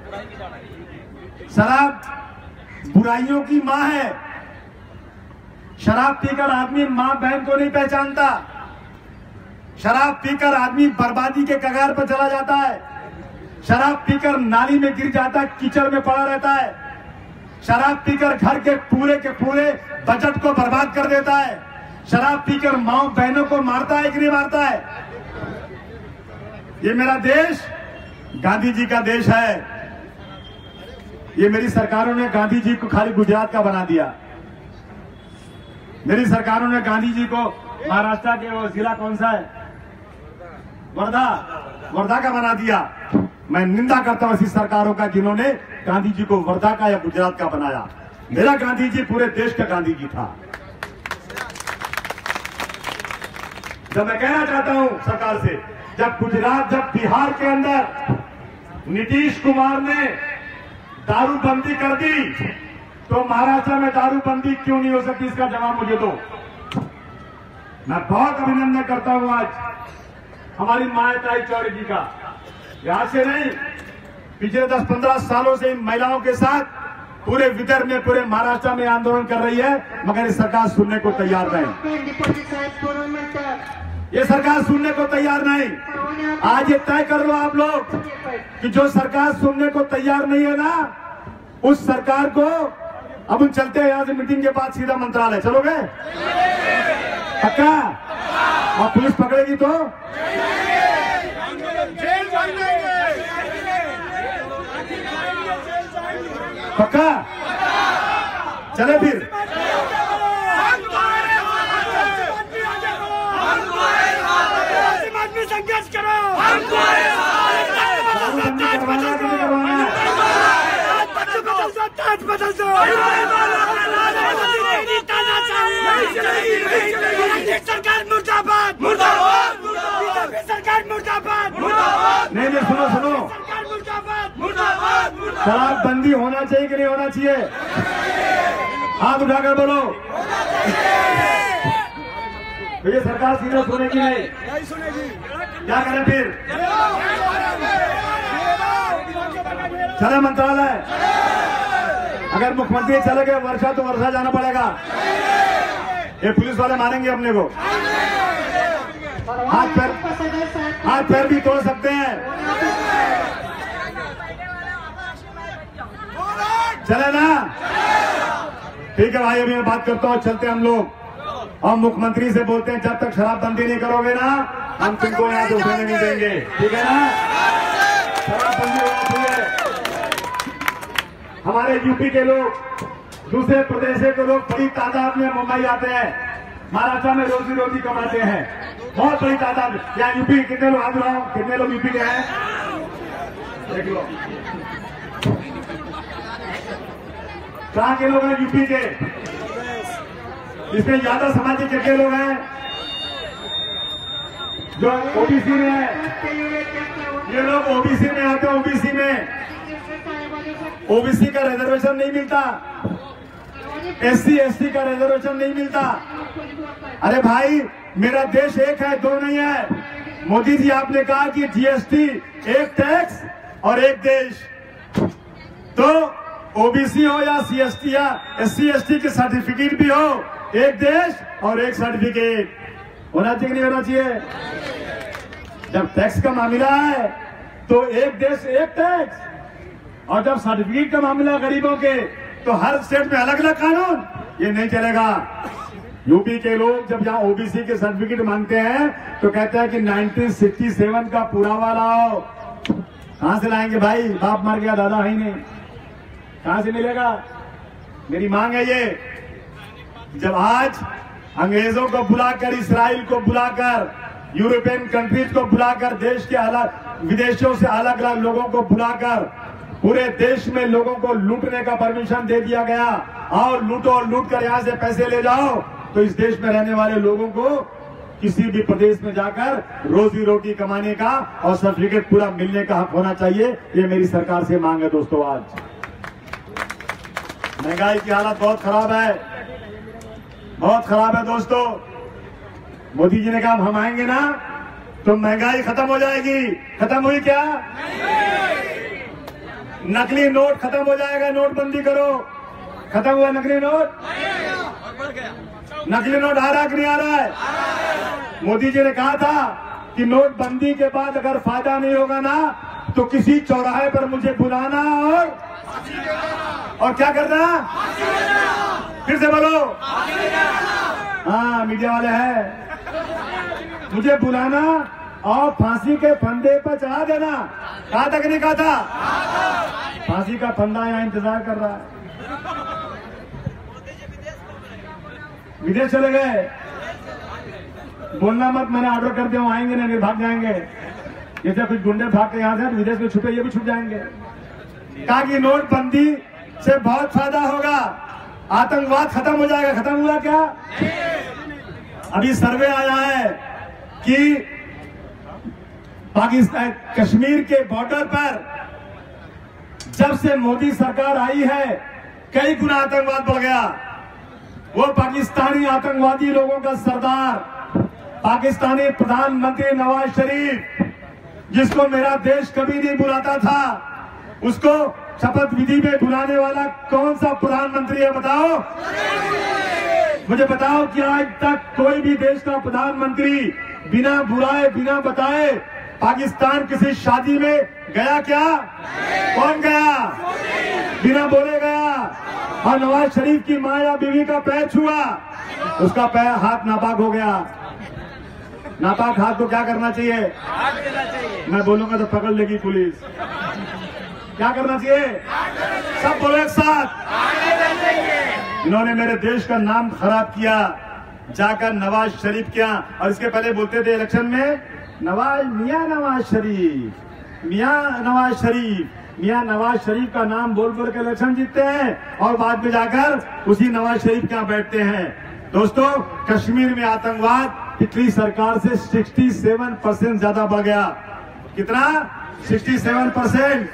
शराब बुराइयों की मां है। शराब पीकर आदमी मां बहन को नहीं पहचानता। शराब पीकर आदमी बर्बादी के कगार पर चला जाता है। शराब पीकर नाली में गिर जाता है, कीचड़ में पड़ा रहता है। शराब पीकर घर के पूरे के पूरे बजट को बर्बाद कर देता है। शराब पीकर मां बहनों को मारता है कि नहीं मारता है? ये मेरा देश गांधी जी का देश है। ये मेरी सरकारों ने गांधी जी को खाली गुजरात का बना दिया। मेरी सरकारों ने गांधी जी को महाराष्ट्र के वो जिला कौन सा है, वर्धा, वर्धा का बना दिया। मैं निंदा करता हूं ऐसी सरकारों का जिन्होंने गांधी जी को वर्धा का या गुजरात का बनाया। मेरा गांधी जी पूरे देश का गांधी जी था। जब मैं कहना चाहता हूं सरकार से, जब गुजरात, जब बिहार के अंदर नीतीश कुमार ने दारूबंदी कर दी, तो महाराष्ट्र में दारूबंदी क्यों नहीं हो सकती? इसका जवाब मुझे दो। मैं बहुत अभिनंदन करता हूं आज हमारी माए ताई चौधरी जी का। यहां से नहीं, पिछले दस पंद्रह सालों से इन महिलाओं के साथ पूरे विदर्भ में, पूरे महाराष्ट्र में आंदोलन कर रही है, मगर ये सरकार सुनने को तैयार नहीं। ये सरकार सुनने को तैयार नहीं। आज ये तय कर लो आप लोग कि जो सरकार सुनने को तैयार नहीं है ना, उस सरकार को अब हम चलते हैं यहां से, मीटिंग के बाद सीधा मंत्रालय चलोगे? पक्का? और पुलिस पकड़ेगी तो जेल जाएंगे। पक्का? चले फिर। संघर्ष करो। करवाना करवाना ताज बदल दो। सरकार मुर्दाबाद मुर्दाबाद बीजेपी सरकार मुर्दाबाद मुर्दाबाद। नहीं नहीं सुनो सुनो, सरकार मुर्दाबाद मुर्दाबाद। शराबबंदी होना चाहिए कि नहीं होना चाहिए? हाथ उठाकर बोलो। ये सरकार सीरियस सुनेगी नहीं? नहीं सुनेगी। क्या करें फिर? चले मंत्रालय। अगर मुख्यमंत्री चले गए वर्षा तो वर्षा जाना पड़ेगा। ये पुलिस वाले मानेंगे अपने को। हाथ पैर हाथ पैर भी तोड़ सकते हैं। चले ना? ठीक है भाई, अभी मैं बात करता हूँ। चलते हम लोग और मुख्यमंत्री से बोलते हैं जब तक शराबबंदी नहीं करोगे ना हम तुमको यहाँ से उठने नहीं देंगे। ठीक है ना? शराबबंदी होनी चाहिए। हमारे यूपी के लोग, दूसरे प्रदेशों के लोग बड़ी तादाद में मुंबई आते हैं, महाराष्ट्र में रोजी रोटी कमाते हैं, बहुत बड़ी तादाद। यहाँ यूपी कितने लोग? हाथ उठाओ, कितने लोग यूपी के हैं? देख लो कहाँ के लोग हैं यूपी के। इसमें ज्यादा समाजिक कितने लोग हैं जो ओबीसी में है? ये लोग ओबीसी में आते हैं। ओबीसी में ओबीसी का रिजर्वेशन नहीं मिलता, एससी एसटी का रिजर्वेशन नहीं मिलता। अरे भाई, मेरा देश एक है, दो नहीं है। मोदी जी आपने कहा कि जीएसटी एक टैक्स और एक देश, तो ओबीसी हो या सीएसटी या एससी एसटी के सर्टिफिकेट भी हो, एक देश और एक सर्टिफिकेट होना चाहिए नहीं होना चाहिए? जब टैक्स का मामला है तो एक देश एक टैक्स, और जब सर्टिफिकेट का मामला गरीबों के तो हर स्टेट में अलग अलग कानून। ये नहीं चलेगा। यूपी के लोग जब यहाँ ओबीसी के सर्टिफिकेट मांगते हैं तो कहते हैं कि उन्नीस सौ सड़सठ का पुरावा लाओ। कहां से लाएंगे भाई? बाप मर गया, दादा है ही नहीं, कहां से मिलेगा? मेरी मांग है ये, जब आज अंग्रेजों को बुलाकर, इसराइल को बुलाकर, यूरोपियन कंट्रीज को बुलाकर, देश के अलग विदेशों से अलग अलग लोगों को बुलाकर पूरे देश में लोगों को लूटने का परमिशन दे दिया गया, और लूटो और लूट कर यहाँ से पैसे ले जाओ, तो इस देश में रहने वाले लोगों को किसी भी प्रदेश में जाकर रोजी रोटी कमाने का और सर्टिफिकेट पूरा मिलने का हक होना चाहिए। ये मेरी सरकार से मांग है दोस्तों। आज महंगाई की हालत बहुत खराब है, बहुत खराब है दोस्तों। मोदी जी ने कहा हम आएंगे ना तो महंगाई खत्म हो जाएगी। खत्म हुई क्या? नकली नोट खत्म हो जाएगा, नोटबंदी करो। खत्म हुआ नकली नोट? नकली नोट आ रहा है कि नहीं आ रहा है? मोदी जी ने कहा था कि नोटबंदी के बाद अगर फायदा नहीं होगा ना तो किसी चौराहे पर मुझे बुलाना और और क्या करना? फिर से बोलो। हाँ, मीडिया वाले हैं। मुझे बुलाना और फांसी के फंदे पर चढ़ा देना। कहा तक नहीं कहा था? फांसी का फंदा यहाँ इंतजार कर रहा है। विदेश चले गए, बोलना मत, मैंने ऑर्डर कर दिया, आएंगे नहीं, भाग जाएंगे। जैसे कुछ गुंडे भाग के यहाँ से विदेश में छुपे, ये भी छुप जाएंगे। कहा कि नोटबंदी से बहुत फायदा होगा, आतंकवाद खत्म हो जाएगा। खत्म हुआ क्या? अभी सर्वे आया है कि पाकिस्तान कश्मीर के बॉर्डर पर जब से मोदी सरकार आई है कई गुना आतंकवाद बढ़ गया। वो पाकिस्तानी आतंकवादी लोगों का सरदार, पाकिस्तानी प्रधानमंत्री नवाज शरीफ, जिसको मेरा देश कभी नहीं बुलाता था, उसको शपथ विधि में बुलाने वाला कौन सा प्रधानमंत्री है बताओ? मुझे बताओ कि आज तक कोई भी देश का प्रधानमंत्री बिना बुलाए, बिना बताए पाकिस्तान किसी शादी में गया क्या? कौन गया? बिना बोले गया। और नवाज शरीफ की माँ या बीवी का पैर छुआ, उसका पैर हाथ नापाक हो गया। नापाक हाथ को क्या करना चाहिए? मैं बोलूंगा तो पकड़ लेगी पुलिस। क्या करना चाहिए? सब बोलो एक साथ। इन्होंने मेरे देश का नाम खराब किया जाकर नवाज शरीफ के यहाँ, और इसके पहले बोलते थे इलेक्शन में नवाज मियां नवाज शरीफ, मियां नवाज शरीफ, मियां नवाज शरीफ का नाम बोल बोल के इलेक्शन जीतते हैं और बाद में जाकर उसी नवाज शरीफ के यहाँ बैठते हैं। दोस्तों, कश्मीर में आतंकवाद पिछली सरकार से सड़सठ परसेंट ज्यादा बढ़ गया। कितना? सड़सठ परसेंट।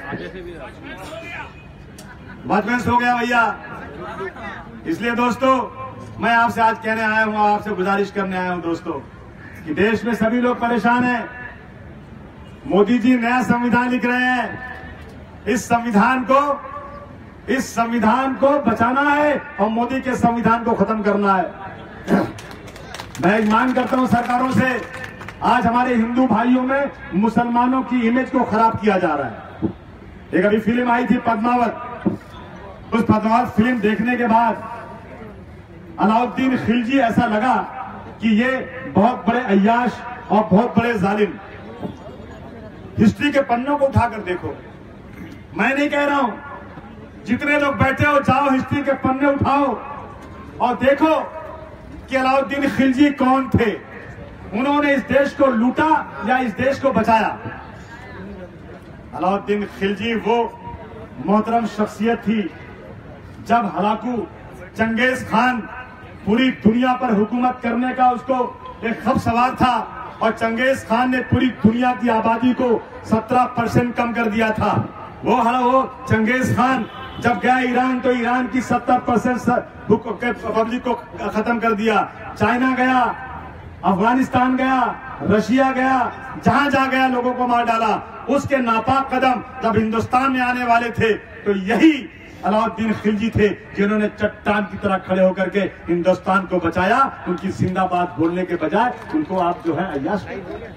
बदमाश हो गया भैया। इसलिए दोस्तों, मैं आपसे आज कहने आया हूं, आपसे गुजारिश करने आया हूं दोस्तों, कि देश में सभी लोग परेशान हैं। मोदी जी नया संविधान लिख रहे हैं। इस संविधान को इस संविधान को बचाना है और मोदी के संविधान को खत्म करना है। मैं मांग करता हूं सरकारों से, आज हमारे हिंदू भाइयों में मुसलमानों की इमेज को खराब किया जा रहा है। एक अभी फिल्म आई थी पद्मावत, उस पद्मावत फिल्म देखने के बाद अलाउद्दीन खिलजी ऐसा लगा कि ये बहुत बड़े अय्याश और बहुत बड़े जालिम। हिस्ट्री के पन्नों को उठाकर देखो, मैं नहीं कह रहा हूं, जितने लोग बैठे हो जाओ हिस्ट्री के पन्ने उठाओ और देखो कि अलाउद्दीन खिलजी कौन थे। उन्होंने इस देश को लूटा या इस देश को बचाया? अलाउद्दीन खिलजी वो मोहतरम शख्सियत थी जब हलाकू चंगेज खान पूरी दुनिया पर हुकूमत करने का उसको एक खब सवार था और चंगेज खान ने पूरी दुनिया की आबादी को सत्रह परसेंट कम कर दिया था। वो हड़ा वो चंगेज खान जब गया ईरान तो ईरान की सत्तर परसेंट पब्लिक को खत्म कर दिया। चाइना गया, अफगानिस्तान गया, रशिया गया, जहां जहां गया लोगों को मार डाला। उसके नापाक कदम जब हिंदुस्तान में आने वाले थे तो यही अलाउद्दीन खिलजी थे जिन्होंने चट्टान की तरह खड़े होकर के हिंदुस्तान को बचाया। उनकी जिंदाबाद बोलने के बजाय उनको आप जो है अय्याश।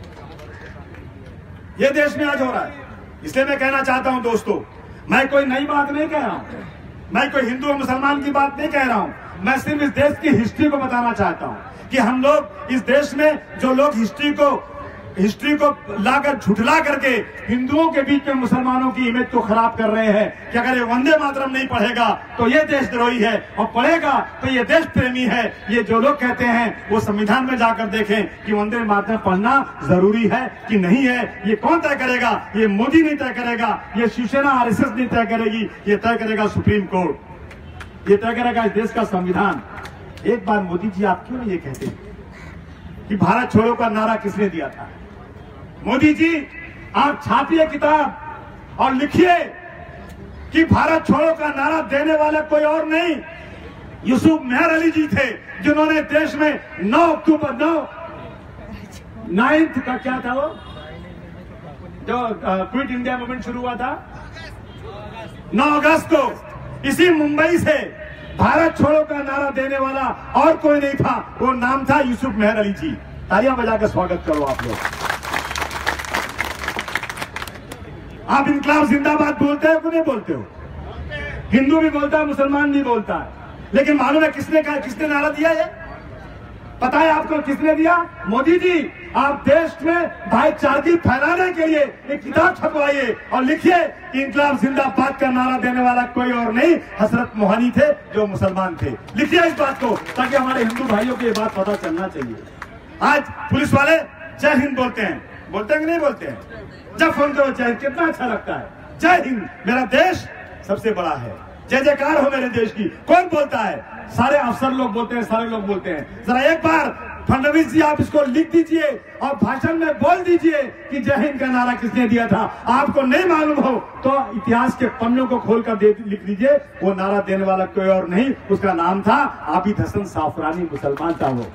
ये देश में आज हो रहा है। इसलिए मैं कहना चाहता हूं दोस्तों, मैं कोई नई बात नहीं कह रहा हूं, मैं कोई हिंदू और मुसलमान की बात नहीं कह रहा हूं, मैं सिर्फ इस देश की हिस्ट्री को बताना चाहता हूं कि हम लोग इस देश में जो लोग हिस्ट्री को हिस्ट्री को लाकर झुठला करके हिंदुओं के बीच में मुसलमानों की इमेज को खराब कर रहे हैं कि अगर ये वंदे मातरम नहीं पढ़ेगा तो ये देशद्रोही है और पढ़ेगा तो ये देश प्रेमी है। ये जो लोग कहते हैं वो संविधान में जाकर देखें कि वंदे मातरम पढ़ना जरूरी है कि नहीं है। ये कौन तय करेगा? ये मोदी नहीं तय करेगा, ये शिवसेना आरएसएस नहीं तय करेगी, ये तय करेगा सुप्रीम कोर्ट, ये तय करेगा इस देश का संविधान। एक बार मोदी जी आप क्यों नहीं ये कहते कि भारत छोड़ो का नारा किसने दिया था? मोदी जी आप छापिए किताब और लिखिए कि भारत छोड़ो का नारा देने वाला कोई और नहीं यूसुफ मेहर अली जी थे, जिन्होंने देश में नौ अक्टूबर नौ नाइन्थ का क्या था वो जो क्विट इंडिया मूवमेंट शुरू हुआ था नौ अगस्त को, इसी मुंबई से भारत छोड़ो का नारा देने वाला और कोई नहीं था, वो नाम था यूसुफ मेहर अली जी। तालियां बजाकर स्वागत करो आप लोग। आप इनकलाब जिंदाबाद बोलते हो कि नहीं बोलते हो? हिंदू भी बोलता है, मुसलमान भी बोलता है, लेकिन मालूम है किसने कहा, किसने नारा दिया है? पता है आपको किसने दिया? मोदी जी। आप देश में भाईचारगी फैलाने के लिए एक किताब छपवाइए और लिखिए कि इनकलाब जिंदाबाद का नारा देने वाला कोई और नहीं हजरत मोहानी थे जो मुसलमान थे। लिखिए इस बात को ताकि हमारे हिंदू भाइयों को ये बात पता चलना चाहिए। आज पुलिस वाले जय हिंद बोलते हैं, बोलते हैं कि नहीं बोलते हैं? जब फोन करो जय हिंद, कितना अच्छा लगता है। जय हिंद, मेरा देश सबसे बड़ा है, जय जयकार हो मेरे देश की। कौन बोलता है? सारे अफसर लोग बोलते हैं, सारे लोग बोलते हैं। जरा एक बार फडणवीस जी आप इसको लिख दीजिए और भाषण में बोल दीजिए कि जय हिंद का नारा किसने दिया था। आपको नहीं मालूम हो तो इतिहास के पन्नों को खोलकर लिख दीजिए, वो नारा देने वाला कोई और नहीं, उसका नाम था आबिद हसन साफरानी, मुसलमान था वो।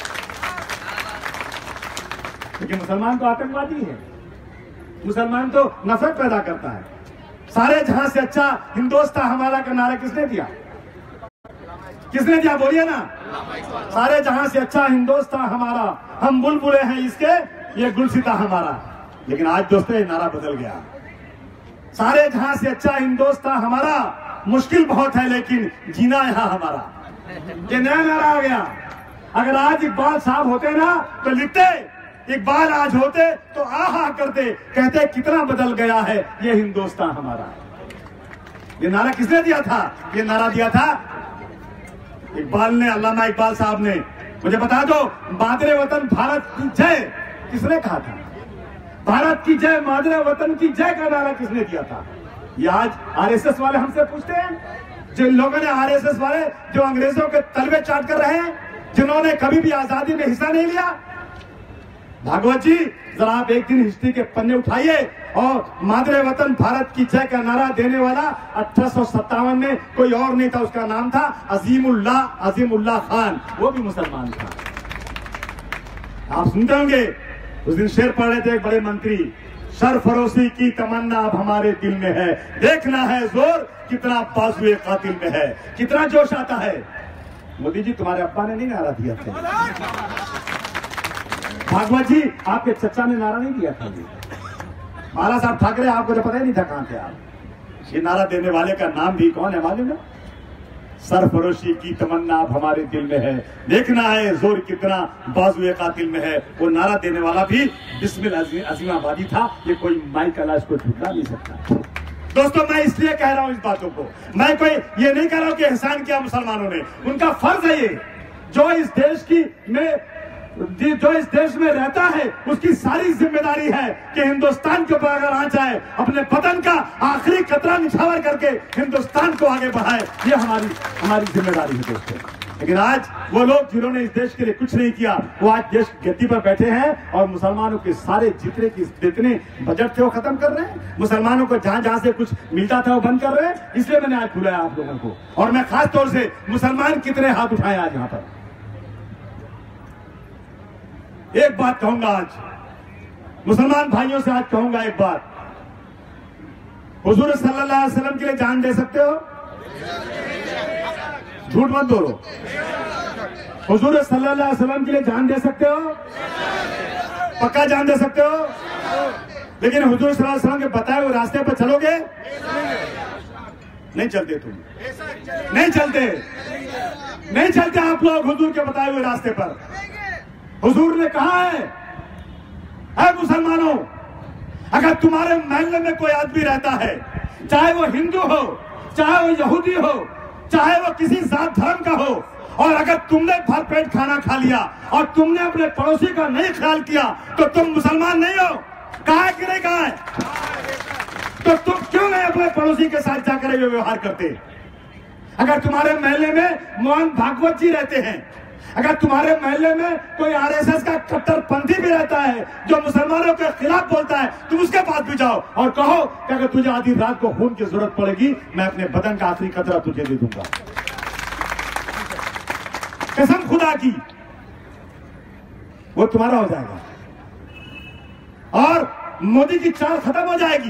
लेकिन मुसलमान तो आतंकवादी है, मुसलमान तो नफरत पैदा करता है। सारे जहां से अच्छा हिंदुस्तान हमारा का नारा किसने दिया? किसने दिया? बोलिए ना। सारे जहां से अच्छा हिंदुस्तान हमारा, हम बुलबुले हैं इसके, ये गुलसिता हमारा। लेकिन आज दोस्तों ये नारा बदल गया। सारे जहां से अच्छा हिंदुस्तान हमारा, मुश्किल बहुत है लेकिन जीना यहां हमारा, ये नया नारा आ गया। अगर आज इकबाल साहब होते ना तो लिखते, इकबाल आज होते तो आहा करते, कहते कितना बदल गया है ये हिंदुस्तान हमारा। ये नारा किसने दिया था? ये नारा दिया था इकबाल ने, अल्लामा इकबाल साहब ने। मुझे बता दो, मादरे वतन भारत की जय किसने कहा था? भारत की जय, मादरे वतन की जय का नारा किसने दिया था? ये आज आरएसएस वाले हमसे पूछते हैं, जिन लोगों ने आरएसएस वाले जो अंग्रेजों के तलवे चाट कर रहे हैं, जिन्होंने कभी भी आजादी में हिस्सा नहीं लिया। भागवत जी, जरा आप एक दिन हिस्ट्री के पन्ने उठाइए और मादरे वतन भारत की जय का नारा देने वाला अठारह सौ सत्तावन में कोई और नहीं था, उसका नाम था अजीमुल्लाह अजीमुल्लाह खान, वो भी मुसलमान था। आप सुनते होंगे, उस दिन शेर पढ़ रहे थे एक बड़े मंत्री, सरफरोशी की तमन्ना अब हमारे दिल में है, देखना है जोर कितना बाजुए कातिल में है। कितना जोश आता है। मोदी जी, तुम्हारे अब्बा ने नहीं नारा दिया था। भागवत जी, आपके चचा ने नारा नहीं दिया था। बाला साहब ठाकरे, आपको तो पता ही नहीं था कहां थे आप। ये नारा देने वाले का नाम भी कौन है मालूम है? सरफरोशी की तमन्ना अब हमारे दिल में है, देखना है जोर कितना बाजुए कातिल में है। वो नारा देने वाला भी बिस्मिल अजीमाबादी था। ये कोई माई कला इसको झुका नहीं सकता। दोस्तों, मैं इसलिए कह रहा हूं इस बातों को, मैं कोई ये नहीं कह रहा हूं कि एहसान किया मुसलमानों ने, उनका फर्ज है ये। जो इस देश की में जो इस देश में रहता है, उसकी सारी जिम्मेदारी है कि हिंदुस्तान के ऊपर अगर आ जाए, अपने वतन का आखिरी कतरा निछावर करके हिंदुस्तान को आगे बढ़ाए। ये हमारी हमारी जिम्मेदारी है दोस्तों। लेकिन आज वो लोग जिन्होंने इस देश के लिए कुछ नहीं किया, वो आज देश गद्दी पर बैठे हैं और मुसलमानों के सारे जितने की जितने बजट थे वो खत्म कर रहे हैं। मुसलमानों को जहां जहां से कुछ मिलता था वो बंद कर रहे हैं। इसलिए मैंने आज बुलाया आप लोगों को, और मैं खास तौर से मुसलमान कितने हाथ उठाए आज यहाँ पर। एक बात कहूंगा आज, मुसलमान भाइयों से आज कहूंगा एक बात, हुजूर सल्लल्लाहु अलैहि वसल्लम के लिए जान दे सकते हो? झूठ मत बोलो। हुजूर सल्लल्लाहु अलैहि वसल्लम के लिए जान दे सकते हो? पक्का जान दे सकते हो? लेकिन हुजूर सल्लल्लाहु अलैहि वसल्लम के बताए हुए रास्ते पर चलोगे? नहीं चलते तुम, नहीं चलते, नहीं चलते आप लोग हुजूर के बताए हुए रास्ते पर। हुजूर ने कहा है, ऐ मुसलमानों, अगर तुम्हारे महल्ले में कोई आदमी रहता है, चाहे वो हिंदू हो, चाहे वो यहूदी हो, चाहे वो किसी जात धर्म का हो, और अगर तुमने भर पेट खाना खा लिया और तुमने अपने पड़ोसी का नहीं ख्याल किया, तो तुम मुसलमान नहीं हो। कहा है कि नहीं कहा है? तो तुम क्यों नहीं अपने पड़ोसी के साथ जाकर ये व्यवहार करते? अगर तुम्हारे महल्ले में मोहन भागवत जी रहते हैं, अगर तुम्हारे महल्ले में कोई आरएसएस का कट्टरपंथी भी रहता है जो मुसलमानों के खिलाफ बोलता है, तुम उसके पास भी जाओ और कहो कि अगर तुझे आधी रात को खून की जरूरत पड़ेगी, मैं अपने बदन का आखिरी कतरा तुझे दे दूंगा। कसम खुदा की, वो तुम्हारा हो जाएगा और मोदी की चाल खत्म हो जाएगी।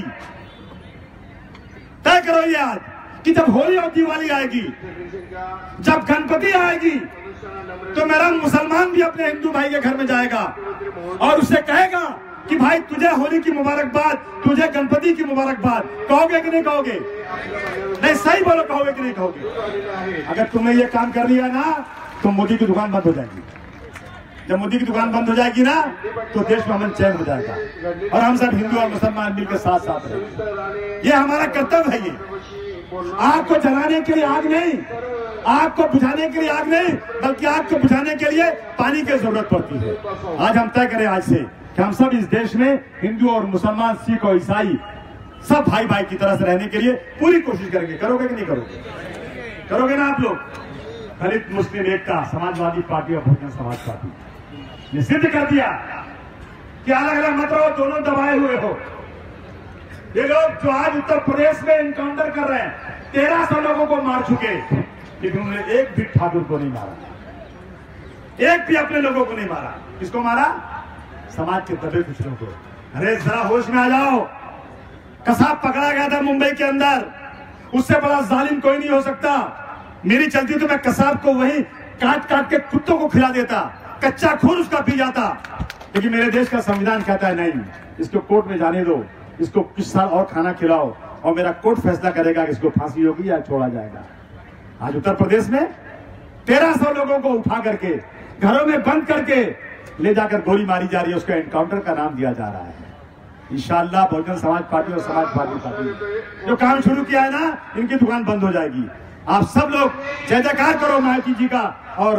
तय करो ये आज कि जब होली और दिवाली आएगी, जब गणपति आएगी, तो मेरा मुसलमान भी अपने हिंदू भाई के घर में जाएगा और उससे कहेगा कि भाई तुझे होली की मुबारकबाद, तुझे गणपति की मुबारकबाद। कहोगे कि नहीं कहोगे? नहीं, सही बोलो, कहोगे कि नहीं कहोगे? अगर तुमने ये काम कर लिया ना, तो मोदी की दुकान बंद हो जाएगी। जब मोदी की दुकान बंद हो जाएगी ना, तो देश में अमन चैन हो जाएगा और हम सब हिंदू और मुसलमान मिलकर साथ साथ रहेंगे। ये हमारा कर्तव्य है। ये आग को जलाने के लिए आग नहीं, आग को बुझाने के लिए आग नहीं, बल्कि आग को बुझाने के लिए पानी की जरूरत पड़ती है। आज हम तय करें आज से कि हम सब इस देश में हिंदू और मुसलमान, सिख और ईसाई सब भाई भाई की तरह से रहने के लिए पूरी कोशिश करेंगे। करोगे कि नहीं करोगे? करोगे ना आप लोग? दलित मुस्लिम एकता, समाजवादी पार्टी और बहुजन समाज पार्टी ने सिद्ध कर दिया कि अलग अलग मत रहो, दोनों दबाए हुए हो। ये लोग जो आज उत्तर प्रदेश में इनकाउंटर कर रहे हैं, तेरह सौ लोगों को मार चुके, लेकिन उन्होंने एक भी ठाकुर को नहीं मारा, एक भी अपने लोगों को नहीं मारा। किसको मारा? समाज के दबे कुचलों को। अरे जरा होश में आ जाओ। कसाब पकड़ा गया था मुंबई के अंदर, उससे बड़ा जालिम कोई नहीं हो सकता। मेरी चलती तो मैं कसाब को वही काट काट के कुत्तों को खिला देता, कच्चा खून उसका पी जाता। लेकिन मेरे देश का संविधान कहता है नहीं, इसको कोर्ट में जाने दो, इसको कुछ साल और खाना खिलाओ और मेरा कोर्ट फैसला करेगा कि इसको फांसी होगी या छोड़ा जाएगा। आज उत्तर प्रदेश में तेरह सौ लोगों को उठा करके घरों में बंद करके ले जाकर गोली मारी जा रही है, उसको एनकाउंटर का नाम दिया जा रहा है। इंशाअल्लाह बहुजन समाज पार्टी और समाजवादी पार्टी जो काम शुरू किया है ना, इनकी दुकान बंद हो जाएगी। आप सब लोग जय जयकार करो मायावती जी का। और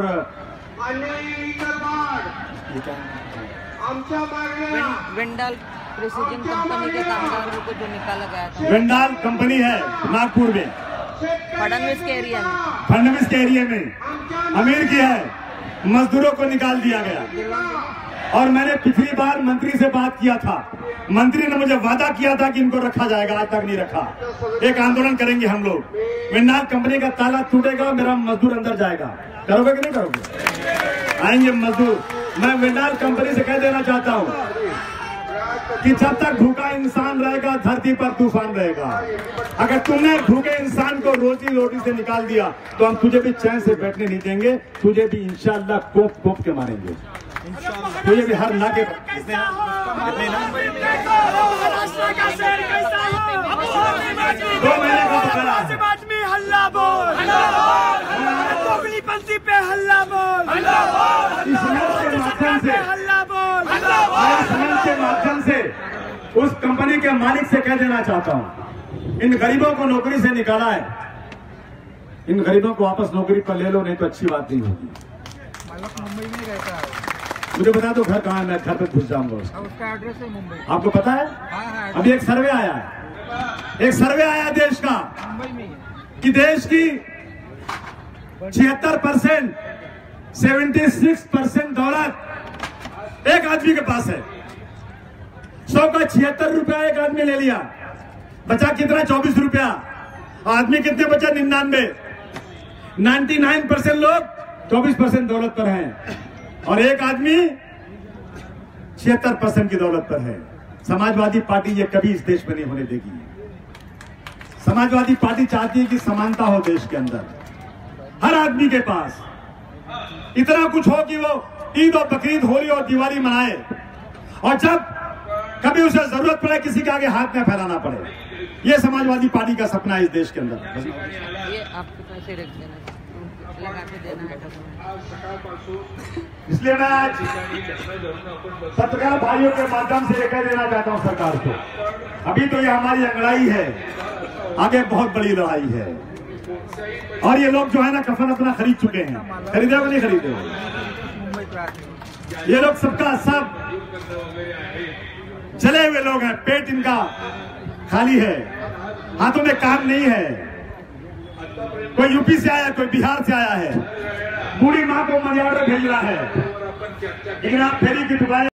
वेंडाल प्रेसिडेंट कंपनी के कामगारों को जो निकाला गया था, वेंडाल कंपनी है नागपुर में, फडणवीस के एरिया में, फडणवीस के एरिया में अमीर की है, मजदूरों को निकाल दिया गया। और मैंने पिछली बार मंत्री से बात किया था, मंत्री ने मुझे वादा किया था कि इनको रखा जाएगा, आज तक नहीं रखा। एक आंदोलन करेंगे हम लोग, वेंडाल कंपनी का ताला टूटेगा, मेरा मजदूर अंदर जाएगा। करोगे कि नहीं करोगे? आएंगे मजदूर। मैं वेंडाल कंपनी से कह देना चाहता हूँ कि जब तक भूखा इंसान रहेगा धरती पर तूफान रहेगा। अगर तुमने भूखे इंसान को रोजी रोटी से निकाल दिया तो हम तुझे भी चैन से बैठने नहीं देंगे, तुझे भी इंशाअल्लाह कोप कोप के मारेंगे, तुझे भी हर नाके दो महीने का पकड़ा। आसिम आजमी हल्ला बोल, दोगलीपंथी पे हल्ला बोल, इस मंच के माध्यम से हल्ला बोल, इस मंच के माध्यम से उस कंपनी के मालिक से कह देना चाहता हूँ, इन गरीबों को नौकरी से निकाला है, इन गरीबों को वापस नौकरी पर ले लो, नहीं तो अच्छी बात नहीं होगी। मुंबई में रहता है, मुझे बता दो घर कहाँ है, मैं घर पे घुस जाऊंगा। उसका एड्रेस है मुंबई। आपको पता है? हाँ हाँ, अभी एक सर्वे आया है, एक सर्वे आया देश का मुंबई में कि देश की छिहत्तर परसेंट सेवेंटी सिक्स परसेंट दौलत एक आदमी के पास है। सौ का छिहत्तर रुपया एक आदमी ले लिया, बचा कितना? चौबीस रुपया। आदमी कितने बचा? निन्यानवे। नाइन्टी नाइन परसेंट लोग चौबीस परसेंट दौलत पर हैं और एक आदमी छिहत्तर परसेंट की दौलत पर है। समाजवादी पार्टी ये कभी इस देश में नहीं होने देगी। समाजवादी पार्टी चाहती है कि समानता हो देश के अंदर, हर आदमी के पास इतना कुछ हो कि वो ईद और बकरीद, होली और दिवाली मनाए, और जब कभी उसे जरूरत पड़े किसी के आगे हाथ न फैलाना पड़े। ये समाजवादी पार्टी का सपना है इस देश के अंदर। ये आपके पैसे रख देना, लगा के देना है। इसलिए मैं आज पत्रकार भाइयों के माध्यम से ये कह देना चाहता हूं सरकार को, अभी तो ये हमारी अंगड़ाई है, आगे बहुत बड़ी लड़ाई है। और ये लोग जो है ना कफन अपना खरीद चुके हैं, खरीदे हो नहीं खरीदे हो? ये लोग सबका सब जले हुए लोग हैं, पेट इनका खाली है, हाथों में काम नहीं है। कोई यूपी से आया, कोई बिहार से आया है, बूढ़ी माँ को मनियार भेज रहा है, लेकिन आप फेरी की दुकान